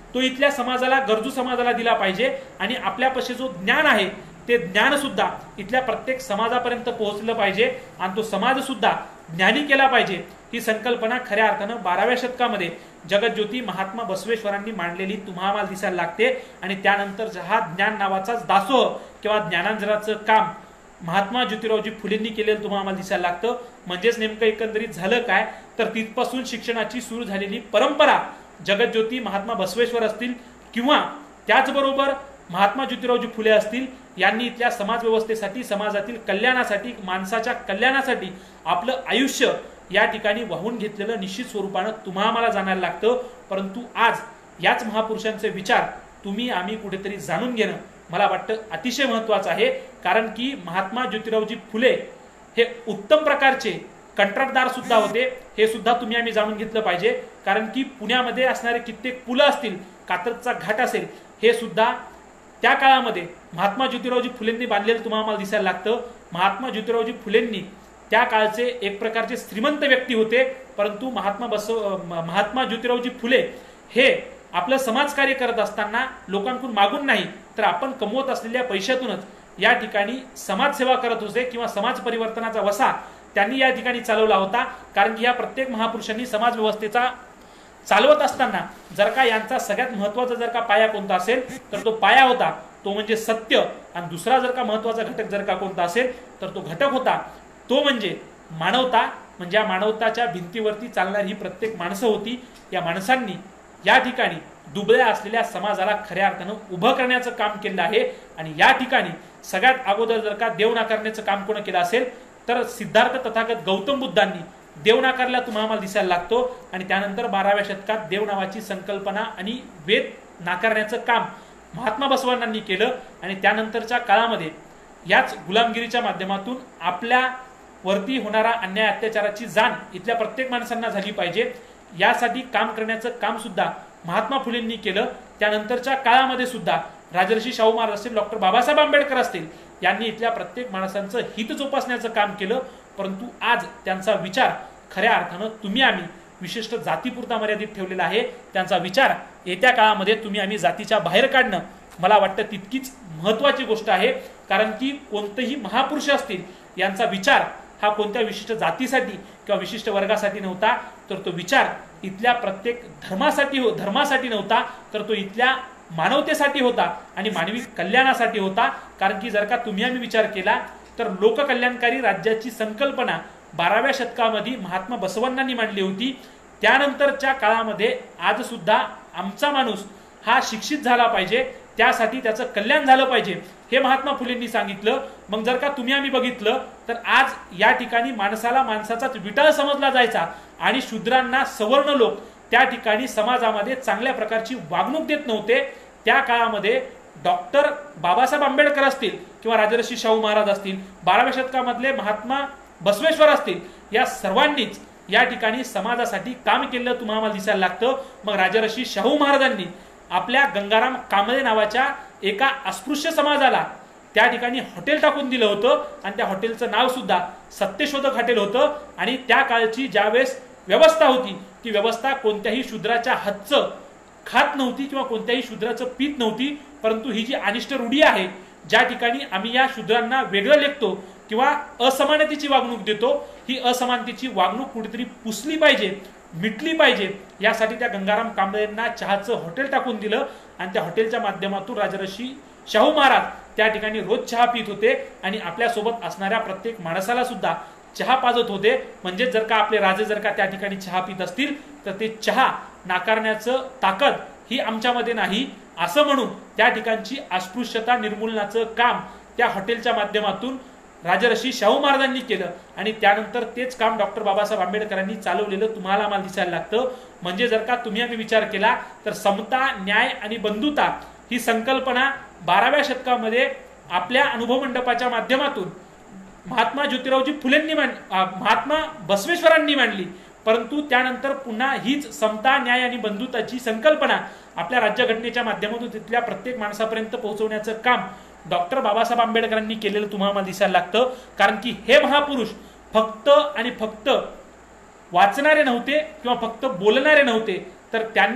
तो इथल्या समाजाला, गरजू समाजाला दिला पाहिजे आणि आपल्यापाशी जो ज्ञान आहे ते ज्ञान सुद्धा इथल्या प्रत्येक समाजापर्यंत पोहोचलं पाहिजे आणि तो समाज सुद्धा ज्ञानी केला पाहिजे। ही संकल्पना खऱ्या अर्थानं बाराव्या शतकामध्ये जगज्योती महात्मा बसवेश्वरांनी मांडलेली तुम्हा आम्हाला दिसायला लागते। आणि त्यानंतर हा ज्ञान नावाचाच दासोह किंवा ज्ञानांजनाचं काम महात्मा ज्योतिरावजी फुलेंनी केलेलं तुम्हाला आम्हाला दिसायला लागतं। म्हणजेच नेमकं एकंदरीत झालं काय तर तिथपासून शिक्षणाची सुरू झालेली परंपरा जगज्योती महात्मा बसवेश्वर असतील किंवा त्याचबरोबर महात्मा ज्योतिरावजी फुले असतील यांनी इथल्या समाज व्यवस्थेसाठी, समाजातील कल्याणासाठी, माणसाच्या कल्याणासाठी आपलं आयुष्य या ठिकाणी वाहून घेतलेलं निश्चित स्वरूपानं तुम्हा आम्हाला जाणायला लागतं। परंतु आज याच महापुरुषांचे विचार तुम्ही आम्ही कुठेतरी जाणून घेणं मला वाटतं अतिशय महत्त्वाचं आहे। कारण की महात्मा ज्योतिरावजी फुले हे उत्तम प्रकारचे कंत्राटदार सुद्धा होते, हे सुद्धा तुम्ही आम्ही जाणून घेतलं पाहिजे। कारण की पुण्यामध्ये असणारे कित्येक पुलं असतील, कात्रजचा घाट असेल, हे सुद्धा त्या काळामध्ये महात्मा ज्योतिरावजी फुलेंनी बांधलेलं तुम्हाला आम्हाला दिसायला लागतं। महात्मा ज्योतिरावजी फुलेंनी त्या काळचे एक प्रकारचे श्रीमंत व्यक्ती होते, परंतु महात्मा बसव महात्मा ज्योतिरावजी फुले हे आपलं समाजकार्य करत असताना लोकांकडून मागून नाही तर आपण कमवत असलेल्या पैशातूनच या ठिकाणी समाजसेवा करत होते किंवा समाज परिवर्तनाचा वसा त्यांनी या ठिकाणी चालवला होता। कारण की या प्रत्येक महापुरुषांनी समाज व्यवस्थेचा चालवत असताना जर का यांचा सगळ्यात महत्त्वाचा जर का पाया कोणता असेल तर तो पाया होता तो म्हणजे सत्य, आणि दुसरा जर का महत्त्वाचा घटक जर का कोणता असेल तर तो घटक होता तो म्हणजे मानवता। म्हणजे या मानवताच्या भिंतीवरती चालणारी ही प्रत्येक माणसं होती। या माणसांनी या ठिकाणी दुबळ्या असलेल्या समाजाला खऱ्या अर्थानं उभं करण्याचं काम केलं आहे। आणि या ठिकाणी सगळ्यात अगोदर जर का देव नाकारण्याचं काम कोण केलं असेल तर सिद्धार्थ तथागत गौतम बुद्धांनी देव नाकारला तुम्हाला आम्हाला दिसायला लागतो। आणि त्यानंतर बाराव्या शतकात देव नावाची संकल्पना आणि वेद नाकारण्याचं काम महात्मा बसवांनी केलं। आणि त्यानंतरच्या काळामध्ये याच गुलामगिरीच्या माध्यमातून आपल्या वरती होणारा अन्याय अत्याचाराची जाण इथल्या प्रत्येक माणसांना झाली पाहिजे यासाठी काम करण्याचं काम सुद्धा महात्मा फुलेंनी केलं। त्यानंतरच्या काळामध्ये सुद्धा राजर्षी शाहू महाराज असतील, डॉक्टर बाबासाहेब आंबेडकर असतील यांनी इथल्या प्रत्येक माणसांचं हित जोपासण्याचं काम केलं। परंतु आज त्यांचा विचार खऱ्या अर्थानं तुम्ही आम्ही विशिष्ट जातीपुरता मर्यादित ठेवलेला आहे। त्यांचा विचार येत्या काळामध्ये तुम्ही आम्ही जातीच्या बाहेर काढणं मला वाटतं तितकीच महत्त्वाची गोष्ट आहे। कारण की कोणतेही महापुरुष असतील यांचा विचार हा कोणत्या विशिष्ट जातीसाठी किंवा विशिष्ट वर्गासाठी नव्हता, तर तो विचार इथल्या प्रत्येक धर्मासाठी हो धर्मासाठी नव्हता तर तो इथल्या मानवतेसाठी होता आणि मानवी कल्याणासाठी होता। कारण की जर का तुम्ही आम्ही विचार केला तर लोककल्याणकारी राज्याची संकल्पना बाराव्या शतकामध्ये महात्मा बसवांनी मांडली होती। त्यानंतरच्या काळामध्ये आज सुद्धा आमचा माणूस हा शिक्षित झाला पाहिजे, त्यासाठी त्याचं कल्याण झालं पाहिजे हे महात्मा फुलेंनी सांगितलं। मग जर का तुम्ही आम्ही बघितलं तर आज या ठिकाणी माणसाला माणसाचाच विटाळ समजला जायचा आणि शूद्रांना सवर्ण लोक त्या ठिकाणी समाजामध्ये चांगल्या प्रकारची वागणूक देत नव्हते। त्या काळामध्ये डॉक्टर बाबासाहेब आंबेडकर असतील किंवा राजर्षी शाहू महाराज असतील, बाराव्या शतकामधले महात्मा बसवेश्वर असतील, या सर्वांनीच या ठिकाणी समाजासाठी काम केलं तुम्हाला आम्हाला दिसायला लागतं। मग राजर्षी शाहू महाराजांनी आपल्या गंगाराम कांबळे नावाच्या एका अस्पृश्य समाजाला त्या ठिकाणी हॉटेल टाकून दिलं होतं आणि त्या हॉटेलचं नाव सुद्धा सत्यशोधक हॉटेल होतं। आणि त्या काळची ज्यावेळेस व्यवस्था होती ती व्यवस्था कोणत्याही शूद्राच्या हातचं खात नव्हती किंवा कोणत्याही शूद्राचं पीत नव्हती, परंतु ही जी अनिष्ट रूढी आहे ज्या ठिकाणी आम्ही या शूद्रांना वेगळं लेखतो किंवा असमानतेची वागणूक देतो, ही असमानतेची वागणूक कुठेतरी पुसली पाहिजे, मिटली पाहिजे यासाठी त्या गंगाराम कांबळेंना चहाचं हॉटेल टाकून दिलं। आणि त्या हॉटेलच्या माध्यमातून राजर्षी शाहू महाराज त्या ठिकाणी रोज चहा पित होते आणि आपल्यासोबत असणाऱ्या प्रत्येक माणसाला सुद्धा चहा पाजत होते। म्हणजे जर का आपले राजे जर का त्या ठिकाणी चहा पित असतील तर ते चहा नाकारण्याचं ताकद ही आमच्यामध्ये नाही असं म्हणून त्या ठिकाणची अस्पृश्यता निर्मूलनाचं काम त्या हॉटेलच्या माध्यमातून राजर्षी शाहू महाराजांनी केलं। आणि त्यानंतर तेच काम डॉक्टर बाबासाहेब आंबेडकरांनी चालवलेलं तुम्हाला आम्हाला दिसायला लागतं। म्हणजे जर का तुम्ही आम्ही विचार केला तर समता, न्याय आणि बंधुता ही संकल्पना बाराव्या शतकामध्ये आपल्या अनुभव मंडपाच्या माध्यमातून महात्मा ज्योतिरावजी फुलेंनी महात्मा बसवेश्वरांनी मांडली। परंतु त्यानंतर पुन्हा हीच समता, न्याय आणि बंधुताची संकल्पना आपल्या राज्यघटनेच्या माध्यमातून तिथल्या प्रत्येक माणसापर्यंत पोहोचवण्याचं काम डॉक्टर बाबासाहेब आंबेडकरांनी केलेलं तुम्हाला दिसायला लागतं। कारण की हे महापुरुष फक्त आणि फक्त वाचणारे नव्हते किंवा फक्त बोलणारे नव्हते, तर त्यांनी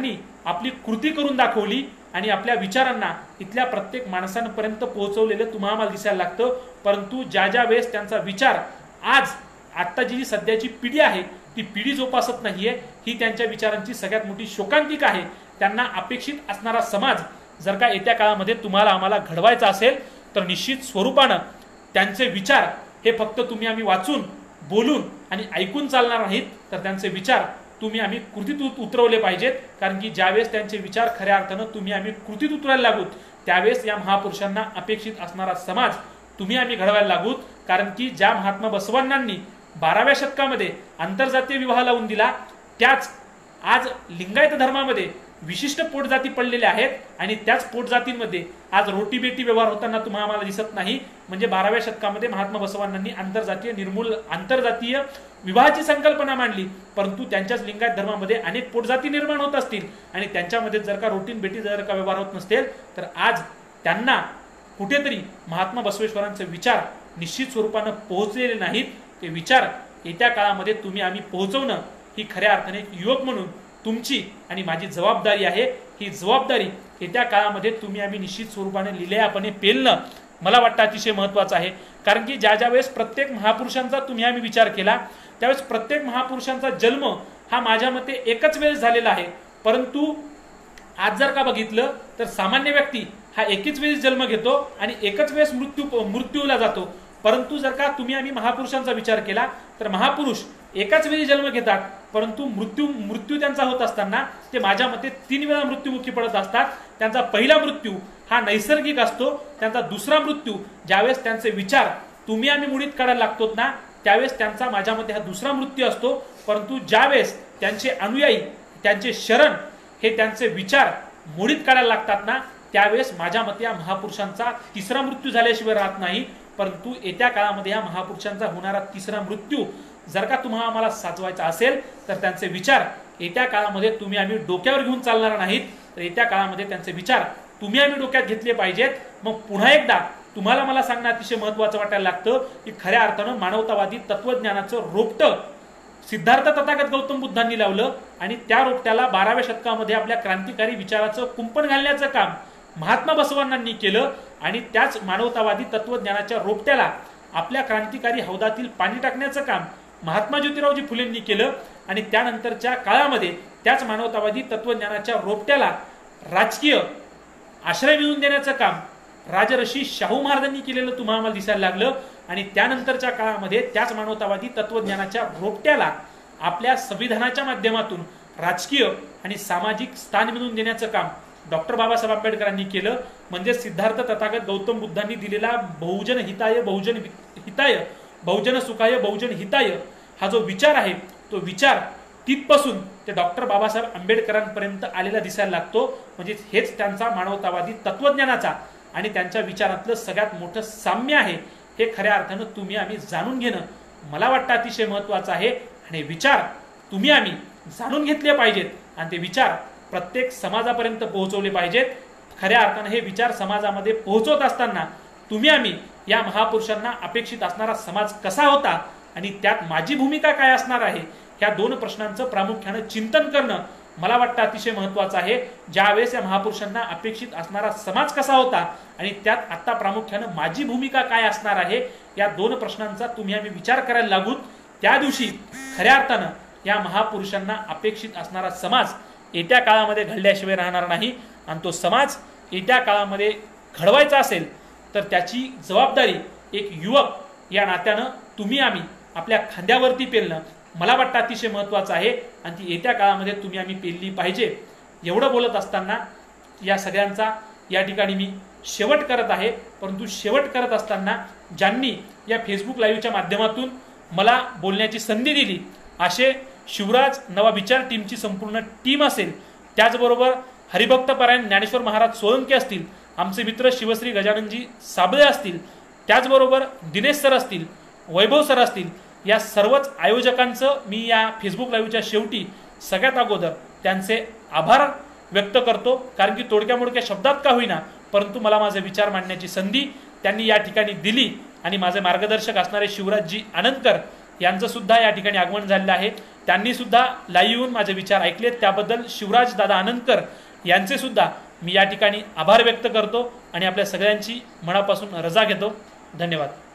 आपली कृती करून दाखवली आणि आपल्या विचारांना इथल्या प्रत्येक माणसांपर्यंत पोहोचवलेलं तुम्हाला आम्हाला दिसायला लागतं। परंतु ज्या ज्या वेळेस त्यांचा विचार आज आत्ताची जी सध्याची पिढी आहे ती पिढी जोपासत नाहीये, ही त्यांच्या विचारांची सगळ्यात मोठी शोकांतिका आहे। त्यांना अपेक्षित असणारा समाज जर का येत्या काळामध्ये तुम्हाला आम्हाला घडवायचा असेल तर निश्चित स्वरूपानं त्यांचे विचार हे फक्त तुम्ही आम्ही वाचून बोलून आणि ऐकून चालणार नाहीत, तर त्यांचे विचार तुम्ही आम्ही कृतीत उतरवले पाहिजेत। कारण की ज्यावेळेस त्यांचे विचार खऱ्या अर्थानं तुम्ही आम्ही कृतीत उतरायला लागूत त्यावेळेस या महापुरुषांना अपेक्षित असणारा समाज तुम्ही आम्ही घडवायला लागूत। कारण की ज्या महात्मा बसवांनांनी बाराव्या शतकामध्ये आंतरजातीय विवाह लावून दिला, त्याच आज लिंगायत धर्मामध्ये विशिष्ट पोटजाती पडलेल्या आहेत आणि त्याच पोटजातींमध्ये आज रोटी बेटी व्यवहार होताना तुम्हाला आम्हाला दिसत नाही। म्हणजे बाराव्या शतकामध्ये महात्मा बसवांनांनी आंतरजातीय निर्मूल आंतरजातीय विवाहाची संकल्पना मांडली, परंतु त्यांच्याच लिंगायत धर्मामध्ये अनेक पोटजाती निर्माण होत असतील आणि त्यांच्यामध्ये जर का रोटी बेटी जर का व्यवहार होत नसतील तर आज त्यांना कुठेतरी महात्मा बसवेश्वरांचे विचार निश्चित स्वरूपानं पोहोचलेले नाहीत। ते विचार येत्या काळामध्ये तुम्ही आम्ही पोहोचवणं ही खऱ्या अर्थाने युवक म्हणून तुमची आणि माझी जबाबदारी आहे। ही जबाबदारी येत्या काळामध्ये तुम्ही आम्ही निश्चित स्वरूपाने लिलेयापणे पेलणं मला वाटतं अतिशय महत्त्वाचं आहे। कारण की ज्या ज्या वेळेस प्रत्येक महापुरुषांचा तुम्ही आम्ही विचार केला त्यावेळेस प्रत्येक महापुरुषांचा जन्म हा माझ्या मते एकच वेळेस झालेला आहे, परंतु आज जर का बघितलं तर सामान्य व्यक्ती हा एकच वेळेस जन्म घेतो आणि एकच वेळेस मृत्यू मृत्यूला जातो। परंतु जर का तुम्ही आम्ही महापुरुषांचा विचार केला तर महापुरुष एकाच वेळी जन्म घेतात, परंतु मृत्यू मृत्यू त्यांचा होत असताना ते माझ्या मते तीन वेळा मृत्युमुखी पडत असतात। त्यांचा पहिला मृत्यू हा नैसर्गिक असतो, त्यांचा दुसरा मृत्यू ज्यावेळेस त्यांचे विचार तुम्ही आम्ही मुडीत काढायला लागतो ना त्यावेळेस त्यांचा माझ्या मते हा दुसरा मृत्यू असतो। परंतु ज्यावेळेस त्यांचे अनुयायी त्यांचे शरण हे त्यांचे विचार मुडीत काढायला लागतात ना त्यावेळेस माझ्या मते या महापुरुषांचा तिसरा मृत्यू झाल्याशिवाय राहत नाही। परंतु येत्या काळामध्ये या महापुरुषांचा होणारा तिसरा मृत्यू जर का तुम्हाला आम्हाला साचवायचा असेल तर त्यांचे विचार येत्या काळामध्ये तुम्ही आम्ही डोक्यावर घेऊन चालणार नाहीत, तर येत्या काळामध्ये त्यांचे विचार तुम्ही आम्ही डोक्यात घेतले पाहिजेत। मग पुन्हा एकदा तुम्हाला मला सांगणं अतिशय महत्त्वाचं वाटायला लागतं की खऱ्या अर्थानं मानवतावादी तत्वज्ञानाचं रोपटं सिद्धार्थ तथागत गौतम बुद्धांनी लावलं आणि त्या रोपट्याला बाराव्या शतकामध्ये आपल्या क्रांतिकारी विचाराचं कुंपण घालण्याचं काम महात्मा बसवांनांनी केलं आणि त्याच मानवतावादी तत्वज्ञानाच्या रोपट्याला आपल्या क्रांतिकारी हौदातील पाणी टाकण्याचं काम महात्मा ज्योतिरावजी फुलेंनी केलं आणि त्यानंतरच्या काळामध्ये त्याच मानवतावादी तत्वज्ञानाच्या रोपट्याला राजकीय आश्रय मिळवून देण्याचं काम राजर्षी शाहू महाराजांनी केलेलं तुम्हाला आम्हाला दिसायला लागलं आणि त्यानंतरच्या काळामध्ये त्याच मानवतावादी तत्वज्ञानाच्या रोपट्याला आपल्या संविधानाच्या माध्यमातून राजकीय आणि सामाजिक स्थान मिळवून देण्याचं काम डॉक्टर बाबासाहेब आंबेडकरांनी केलं। म्हणजे सिद्धार्थ तथागत गौतम बुद्धांनी दिलेला बहुजन हिताय बहुजन हिताय बहुजन सुखाय बहुजन हिताय हा जो विचार आहे तो विचार तिथपासून ते डॉक्टर बाबासाहेब आंबेडकरांपर्यंत आलेला दिसायला लागतो। म्हणजे हेच त्यांचा मानवतावादी तत्वज्ञानाचा आणि त्यांच्या विचारातलं सगळ्यात मोठं साम्य आहे। हे खऱ्या अर्थानं तुम्ही आम्ही जाणून घेणं मला वाटतं अतिशय महत्त्वाचं आहे आणि विचार तुम्ही आम्ही जाणून घेतले पाहिजेत आणि ते विचार प्रत्येक समाजापर्यंत पोहोचवले पाहिजेत। खऱ्या अर्थानं हे विचार समाजामध्ये पोहोचवत असताना तुम्ही आम्ही या महापुरुषांना अपेक्षित असणारा समाज कसा होता आणि त्यात माझी भूमिका काय असणार आहे ह्या दोन प्रश्नांचं प्रामुख्याने चिंतन करणं मला वाटतं अतिशय महत्त्वाचं आहे। ज्यावेळेस या महापुरुषांना अपेक्षित असणारा समाज कसा होता आणि त्यात आता प्रामुख्याने माझी भूमिका काय असणार आहे या दोन प्रश्नांचा तुम्ही आम्ही विचार करायला लागूत त्या दिवशी खऱ्या अर्थानं या महापुरुषांना अपेक्षित असणारा समाज येत्या काळामध्ये घडल्याशिवाय राहणार नाही आणि तो समाज येत्या काळामध्ये घडवायचा असेल तर त्याची जबाबदारी एक युवक या नात्यानं तुम्ही आम्ही आपल्या खांद्यावरती पेलणं मला वाटतं अतिशय महत्त्वाचं आहे आणि ती येत्या काळामध्ये तुम्ही आम्ही पेलली पाहिजे। एवढं बोलत असताना या सगळ्यांचा या ठिकाणी मी शेवट करत आहे, परंतु शेवट करत असताना ज्यांनी या फेसबुक लाईव्हच्या माध्यमातून मला बोलण्याची संधी दिली असे शिवराज नवा विचार टीमची संपूर्ण टीम असेल, त्याचबरोबर हरिभक्तपरायण ज्ञानेश्वर महाराज सोळंके असतील, आमचे मित्र शिवश्री गजाननजी साबळे असतील, त्याचबरोबर दिनेश सर असतील, वैभव सर असतील, या सर्वच आयोजकांचं मी या फेसबुक लाईव्हच्या शेवटी सगळ्यात अगोदर त्यांचे आभार व्यक्त करतो। कारण की तोडक्या मोडक्या शब्दात का होईना परंतु मला माझे विचार मांडण्याची संधी त्यांनी या ठिकाणी दिली आणि माझे मार्गदर्शक असणारे शिवराजजी आनंदकर यांचं सुद्धा या ठिकाणी आगमन झालेलं आहे। त्यांनी सुद्धा लाईव्ह येऊन माझे विचार ऐकलेत, त्याबद्दल शिवराज दादा आनंदकर यांचे सुद्धा मी या ठिकाणी आभार व्यक्त करतो आणि आपल्या सगळ्यांची मनापासून रजा घेतो। धन्यवाद।